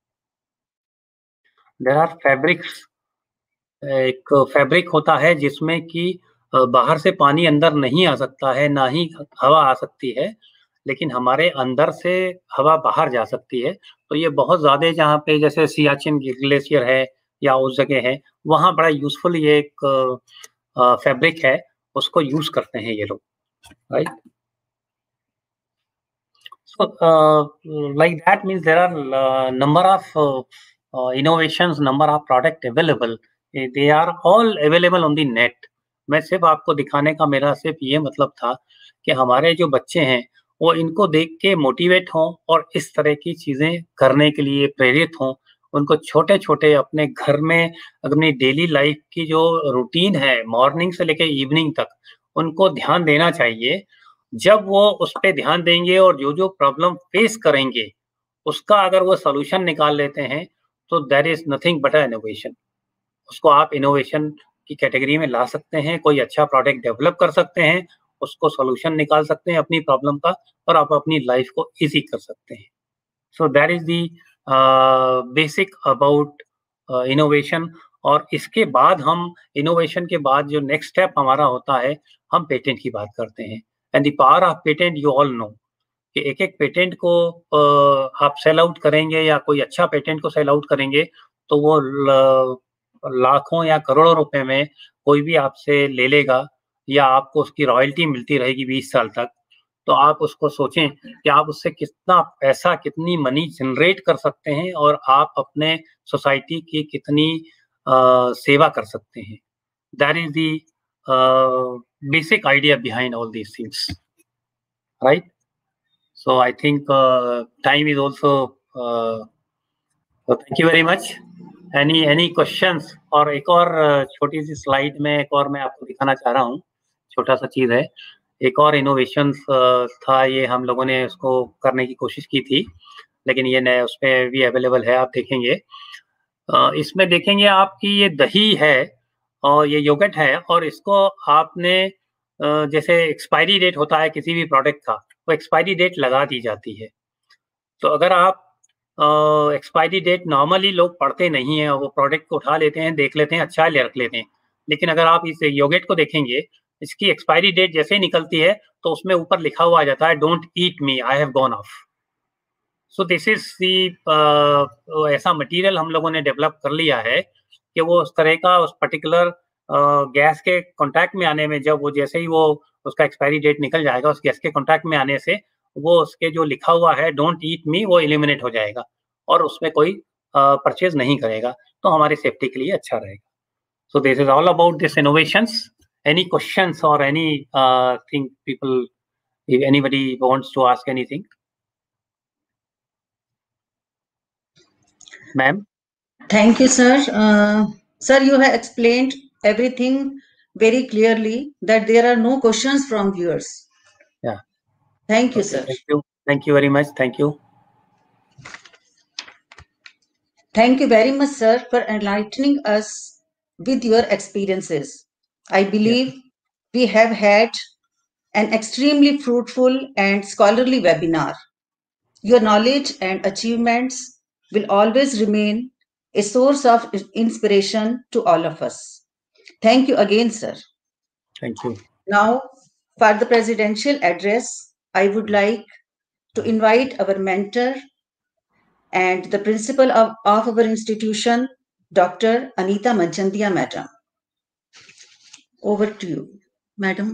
देयर आर फैब्रिक्स, एक फैब्रिक होता है जिसमें कि बाहर से पानी अंदर नहीं आ सकता है, ना ही हवा आ सकती है, लेकिन हमारे अंदर से हवा बाहर जा सकती है। तो ये बहुत ज़्यादा जहाँ पे जैसे सियाचिन ग्लेशियर है या उस जगह है, वहाँ बड़ा यूज़फुल ये एक फैब्रिक है, उसको यूज़ करते हैं ये लोग, right? So, like that means there are number of innovations, number of product available. They are all available on the net. मैं सिर्फ आपको दिखाने का मेरा सिर्फ ये मतलब था कि हमारे जो बच्चे हैं वो इनको देख के मोटिवेट हों और इस तरह की चीज़ें करने के लिए प्रेरित हों। उनको छोटे-छोटे अपने घर में अपनी डेली लाइफ की जो रूटीन है मॉर्निंग से लेके इवनिंग तक, उनको ध्यान देना चाहिए। जब वो उस पे ध्यान देंगे और जो-जो प्रॉब्लम फेस करेंगे, उसका अगर वो सोल्यूशन निकाल लेते हैं तो that is nothing but innovation. उसको आप इनोवेशन की कैटेगरी में ला सकते हैं, कोई अच्छा प्रोडक्ट डेवलप कर सकते हैं, उसको सोल्यूशन निकाल सकते हैं अपनी प्रॉब्लम का, और आप अपनी लाइफ को इजी कर सकते हैं। So that is the basic about innovation. और इसके बाद हम इनोवेशन के बाद जो नेक्स्ट स्टेप हमारा होता है, हम पेटेंट की बात करते हैं। And the power of patent you all know कि एक पेटेंट को आप सेल आउट करेंगे या कोई अच्छा पेटेंट को सेल आउट करेंगे तो वो लाखों या करोड़ों रुपए में कोई भी आपसे ले लेगा, या आपको उसकी रॉयल्टी मिलती रहेगी 20 साल तक। तो आप उसको सोचें कि आप उससे कितना पैसा, कितनी मनी जनरेट कर सकते हैं और आप अपने सोसाइटी की कितनी सेवा कर सकते हैं। That is the basic idea behind all these things, right? So I think time is also. So thank you very much. Any questions? और एक और छोटी सी स्लाइड में एक और मैं आपको दिखाना चाह रहा हूँ, छोटा सा चीज है। एक और इनोवेशंस था, ये हम लोगों ने उसको करने की कोशिश की थी, लेकिन ये नया उस पर भी अवेलेबल है, आप देखेंगे। इसमें देखेंगे आपकी ये दही है और ये योगर्ट है, और इसको आपने जैसे एक्सपायरी डेट होता है किसी भी प्रोडक्ट का, वो एक्सपायरी डेट लगा दी जाती है। तो अगर आप एक्सपायरी डेट, नॉर्मली लोग पढ़ते नहीं हैं, वो प्रोडक्ट को उठा लेते हैं, देख लेते हैं, अच्छा है, रख लेते हैं। लेकिन अगर आप इस योगर्ट को देखेंगे, इसकी एक्सपायरी डेट जैसे ही निकलती है तो उसमें ऊपर लिखा हुआ आ जाता है, don't eat me, I have gone off. So this is the ऐसा मटेरियल हम लोगों ने डेवलप कर लिया है कि वो उस तरह का उस पर्टिकुलर गैस के कांटेक्ट में आने में, जब वो जैसे ही वो उसका एक्सपायरी डेट निकल जाएगा, उस गैस के कांटेक्ट में आने से वो उसके जो लिखा हुआ है डोंट ईट मी, वो एलिमिनेट हो जाएगा और उसमें कोई परचेज नहीं करेगा, तो हमारी सेफ्टी के लिए अच्छा रहेगा। So this is all about this innovations. Any questions और anything people, if anybody wants to ask anything? Ma'am? Thank you, sir. Sir, you have explained everything very clearly that there are no questions from viewers. Yeah. Thank you, Okay, sir. thank you. Thank you very much. Thank you. Thank you very much, sir, for enlightening us with your experiences. I believe we have had an extremely fruitful and scholarly webinar. Your knowledge and achievements will always remain a source of inspiration to all of us. Thank you again, sir. Thank you. Now, for the presidential address, I would like to invite our mentor and the principal of our institution, Dr. Anita Manchandia, madam. Over to you, madam.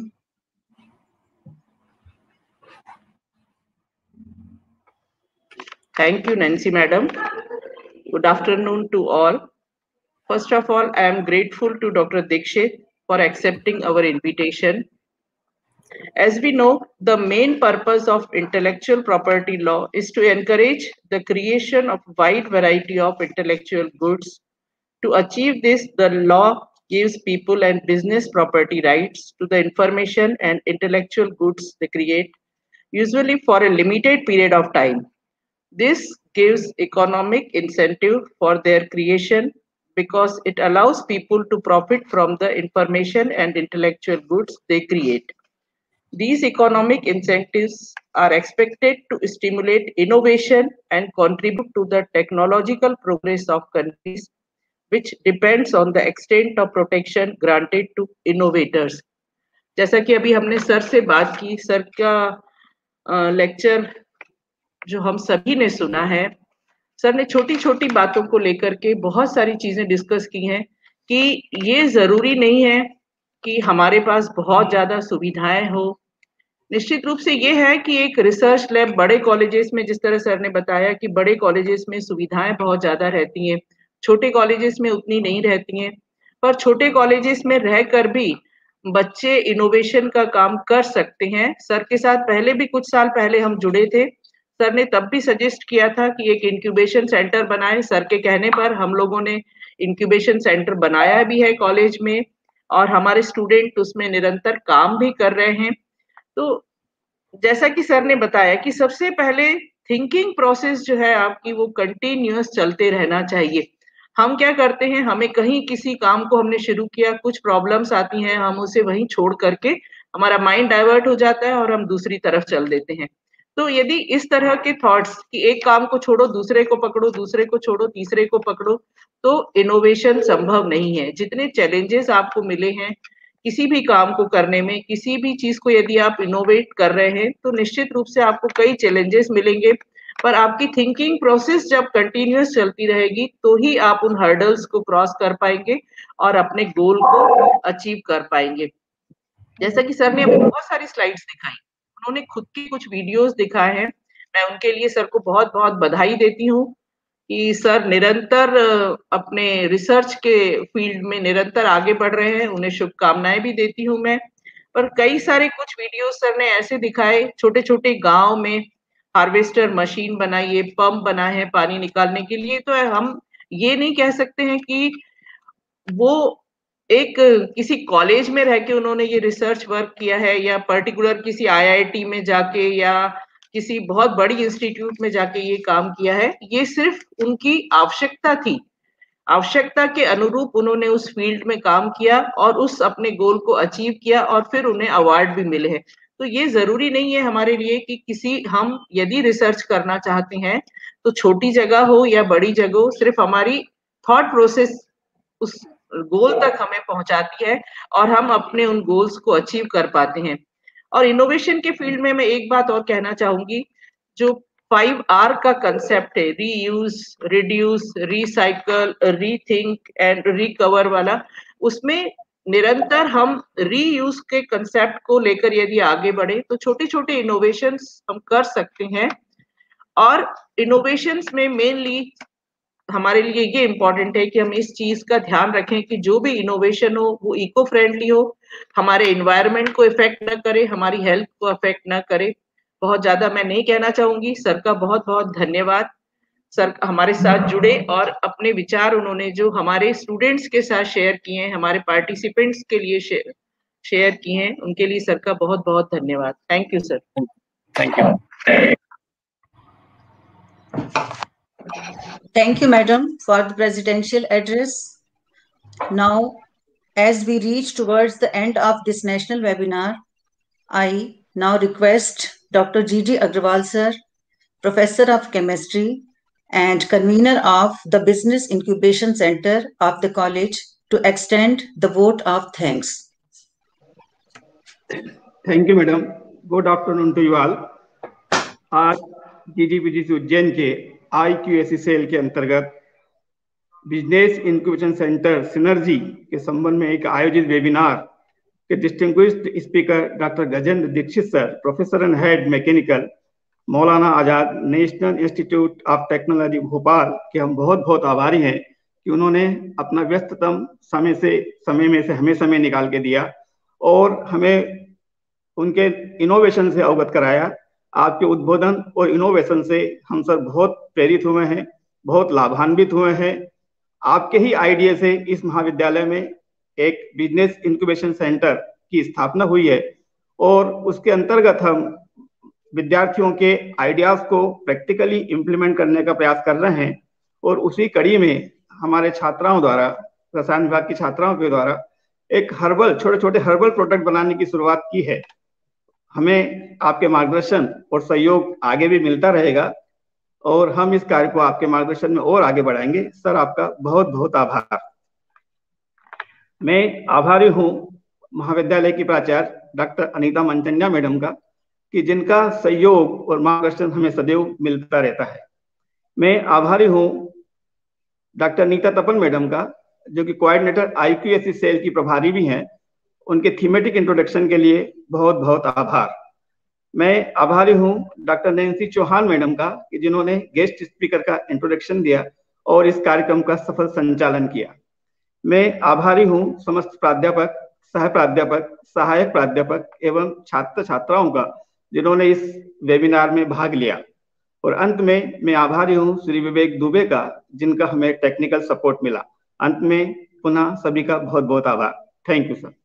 Thank you, Nancy, madam. Good afternoon to all. First of all, I am grateful to Dr. Dikshit for accepting our invitation. As we know, the main purpose of intellectual property law is to encourage the creation of a wide variety of intellectual goods. To achieve this, the law gives people and business property rights to the information and intellectual goods they create, usually for a limited period of time. This gives economic incentive for their creation because it allows people to profit from the information and intellectual goods they create. These economic incentives are expected to stimulate innovation and contribute to the technological progress of countries, which depends on the extent of protection granted to innovators. जैसा कि अभी हमने सर से बात की, सर का लेक्चर जो हम सभी ने सुना है, सर ने छोटी छोटी बातों को लेकर के बहुत सारी चीजें डिस्कस की हैं कि ये जरूरी नहीं है कि हमारे पास बहुत ज्यादा सुविधाएं हो। निश्चित रूप से ये है कि एक रिसर्च लैब बड़े कॉलेजेस में, जिस तरह सर ने बताया कि बड़े कॉलेजेस में सुविधाएं बहुत ज्यादा रहती हैं, छोटे कॉलेजेस में उतनी नहीं रहती हैं, पर छोटे कॉलेजेस में रहकर भी बच्चे इनोवेशन का काम कर सकते हैं। सर के साथ पहले भी कुछ साल पहले हम जुड़े थे, सर ने तब भी सजेस्ट किया था कि एक इंक्यूबेशन सेंटर बनाए। सर के कहने पर हम लोगों ने इंक्यूबेशन सेंटर बनाया भी है कॉलेज में, और हमारे स्टूडेंट उसमें निरंतर काम भी कर रहे हैं। तो जैसा कि सर ने बताया कि सबसे पहले थिंकिंग प्रोसेस जो है आपकी वो कंटिन्यूअस चलते रहना चाहिए। हम क्या करते हैं, हमें कहीं किसी काम को हमने शुरू किया, कुछ प्रॉब्लम्स आती हैं, हम उसे वहीं छोड़ करके हमारा माइंड डाइवर्ट हो जाता है और हम दूसरी तरफ चल देते हैं। तो यदि इस तरह के थॉट्स कि एक काम को छोड़ो, दूसरे को पकड़ो, दूसरे को छोड़ो, तीसरे को पकड़ो, तो इनोवेशन संभव नहीं है। जितने चैलेंजेस आपको मिले हैं किसी भी काम को करने में, किसी भी चीज को यदि आप इनोवेट कर रहे हैं, तो निश्चित रूप से आपको कई चैलेंजेस मिलेंगे, पर आपकी थिंकिंग प्रोसेस जब कंटिन्यूअस चलती रहेगी तो ही आप उन हर्डल्स को क्रॉस कर पाएंगे और अपने गोल को अचीव कर पाएंगे। जैसा कि सर ने बहुत सारी स्लाइड्स दिखाई, उन्होंने खुद की कुछ वीडियोस दिखाए हैं, मैं उनके लिए सर को बहुत बहुत बधाई देती हूँ कि सर निरंतर अपने रिसर्च के फील्ड में निरंतर आगे बढ़ रहे हैं, उन्हें शुभकामनाएं भी देती हूँ मैं। पर कई सारे कुछ वीडियोस सर ने ऐसे दिखाए, छोटे छोटे गांव में हार्वेस्टर मशीन बनाई है, पंप बना है पानी निकालने के लिए। तो हम ये नहीं कह सकते हैं कि वो एक किसी कॉलेज में रह के उन्होंने ये रिसर्च वर्क किया है या पर्टिकुलर किसी आईआईटी में जाके या किसी बहुत बड़ी इंस्टीट्यूट में जाके ये काम किया है। ये सिर्फ उनकी आवश्यकता थी, आवश्यकता के अनुरूप उन्होंने उस फील्ड में काम किया और उस अपने गोल को अचीव किया और फिर उन्हें अवार्ड भी मिले हैं। तो ये जरूरी नहीं है हमारे लिए कि किसी हम यदि रिसर्च करना चाहते हैं तो छोटी जगह हो या बड़ी जगह हो, सिर्फ हमारी थॉट प्रोसेस उस गोल तक हमें पहुंचाती है और हम अपने उन गोल्स को अचीव कर पाते हैं। और इनोवेशन के फील्ड में मैं एक बात और कहना चाहूंगी, जो 5R का कंसेप्ट है, reuse, reduce, recycle, rethink and recover वाला, उसमें निरंतर हम रीयूज के कंसेप्ट को लेकर यदि आगे बढ़े तो छोटे छोटे इनोवेशंस हम कर सकते हैं। और इनोवेशंस में मेनली हमारे लिए ये इम्पोर्टेंट है कि हम इस चीज का ध्यान रखें कि जो भी इनोवेशन हो वो इको फ्रेंडली हो, हमारे एनवायरनमेंट को इफेक्ट न करे, हमारी हेल्थ को अफेक्ट न करे। बहुत ज्यादा मैं नहीं कहना चाहूंगी। सर का बहुत बहुत धन्यवाद, सर हमारे साथ जुड़े और अपने विचार उन्होंने जो हमारे स्टूडेंट्स के साथ शेयर किए हैं, हमारे पार्टिसिपेंट्स के लिए शेयर किए हैं, उनके लिए सर का बहुत बहुत धन्यवाद। Thank you sir. Thank you. Thank you, Madam, for the presidential address. Now, as we reach towards the end of this national webinar, I now request Dr. G.D. Agrawal, sir, Professor of Chemistry and convener of the Business Incubation Center of the college, to extend the vote of thanks. Thank you, Madam. Good afternoon to you all. आज GDPGC उज्जैन के IQAC सेल के अंतर्गत बिजनेस इंक्यूबेशन सेंटर सिनर्जी के संबंध में एक आयोजित वेबिनार के distinguished speaker doctor Gajendra Dikshit sir, professor and head mechanical, Maulana Azad National Institute of Technology Bhopal के हम बहुत बहुत आभारी हैं कि उन्होंने अपना व्यस्ततम समय में से हमें समय निकाल के दिया और हमें उनके इनोवेशन से अवगत कराया। आपके उद्बोधन और इनोवेशन से हम सर बहुत प्रेरित हुए हैं, बहुत लाभान्वित हुए हैं। आपके ही आइडिया से इस महाविद्यालय में एक बिजनेस इंक्यूबेशन सेंटर की स्थापना हुई है और उसके अंतर्गत हम विद्यार्थियों के आइडियाज को प्रैक्टिकली इम्प्लीमेंट करने का प्रयास कर रहे हैं। और उसी कड़ी में हमारे छात्राओं द्वारा, रसायन विभाग की छात्राओं के द्वारा एक छोटे छोटे हर्बल प्रोडक्ट बनाने की शुरुआत की है। हमें आपके मार्गदर्शन और सहयोग आगे भी मिलता रहेगा और हम इस कार्य को आपके मार्गदर्शन में और आगे बढ़ाएंगे। सर, आपका बहुत बहुत आभार। मैं आभारी हूँ महाविद्यालय की प्राचार्य डॉक्टर अनीता मंचन्या मैडम का, कि जिनका सहयोग और मार्गदर्शन हमें सदैव मिलता रहता है। मैं आभारी हूँ डॉक्टर नीता तपन मैडम का, जो कि कोऑर्डिनेटर IQAC सेल की प्रभारी भी हैं। उनके थीमेटिक इंट्रोडक्शन के लिए बहुत बहुत आभार। मैं आभारी हूँ डॉक्टर नैन्सी चौहान मैडम का, कि जिन्होंने गेस्ट स्पीकर का इंट्रोडक्शन दिया और इस कार्यक्रम का सफल संचालन किया। मैं आभारी हूँ समस्त प्राध्यापक, सह प्राध्यापक, सहायक प्राध्यापक एवं छात्र छात्राओं का, जिन्होंने इस वेबिनार में भाग लिया। और अंत में मैं आभारी हूँ श्री विवेक दुबे का, जिनका हमें टेक्निकल सपोर्ट मिला। अंत में पुनः सभी का बहुत बहुत आभार। Thank you sir.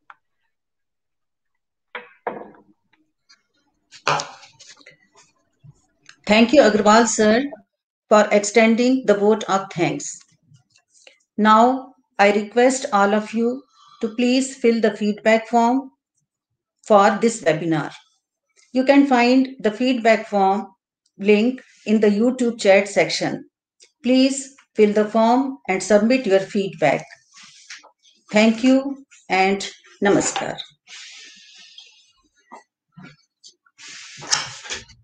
Thank you, Agrawal sir, for extending the vote of thanks. Now, I request all of you to please fill the feedback form for this webinar. You can find the feedback form link in the YouTube chat section. Please fill the form and submit your feedback. Thank you and namaskar.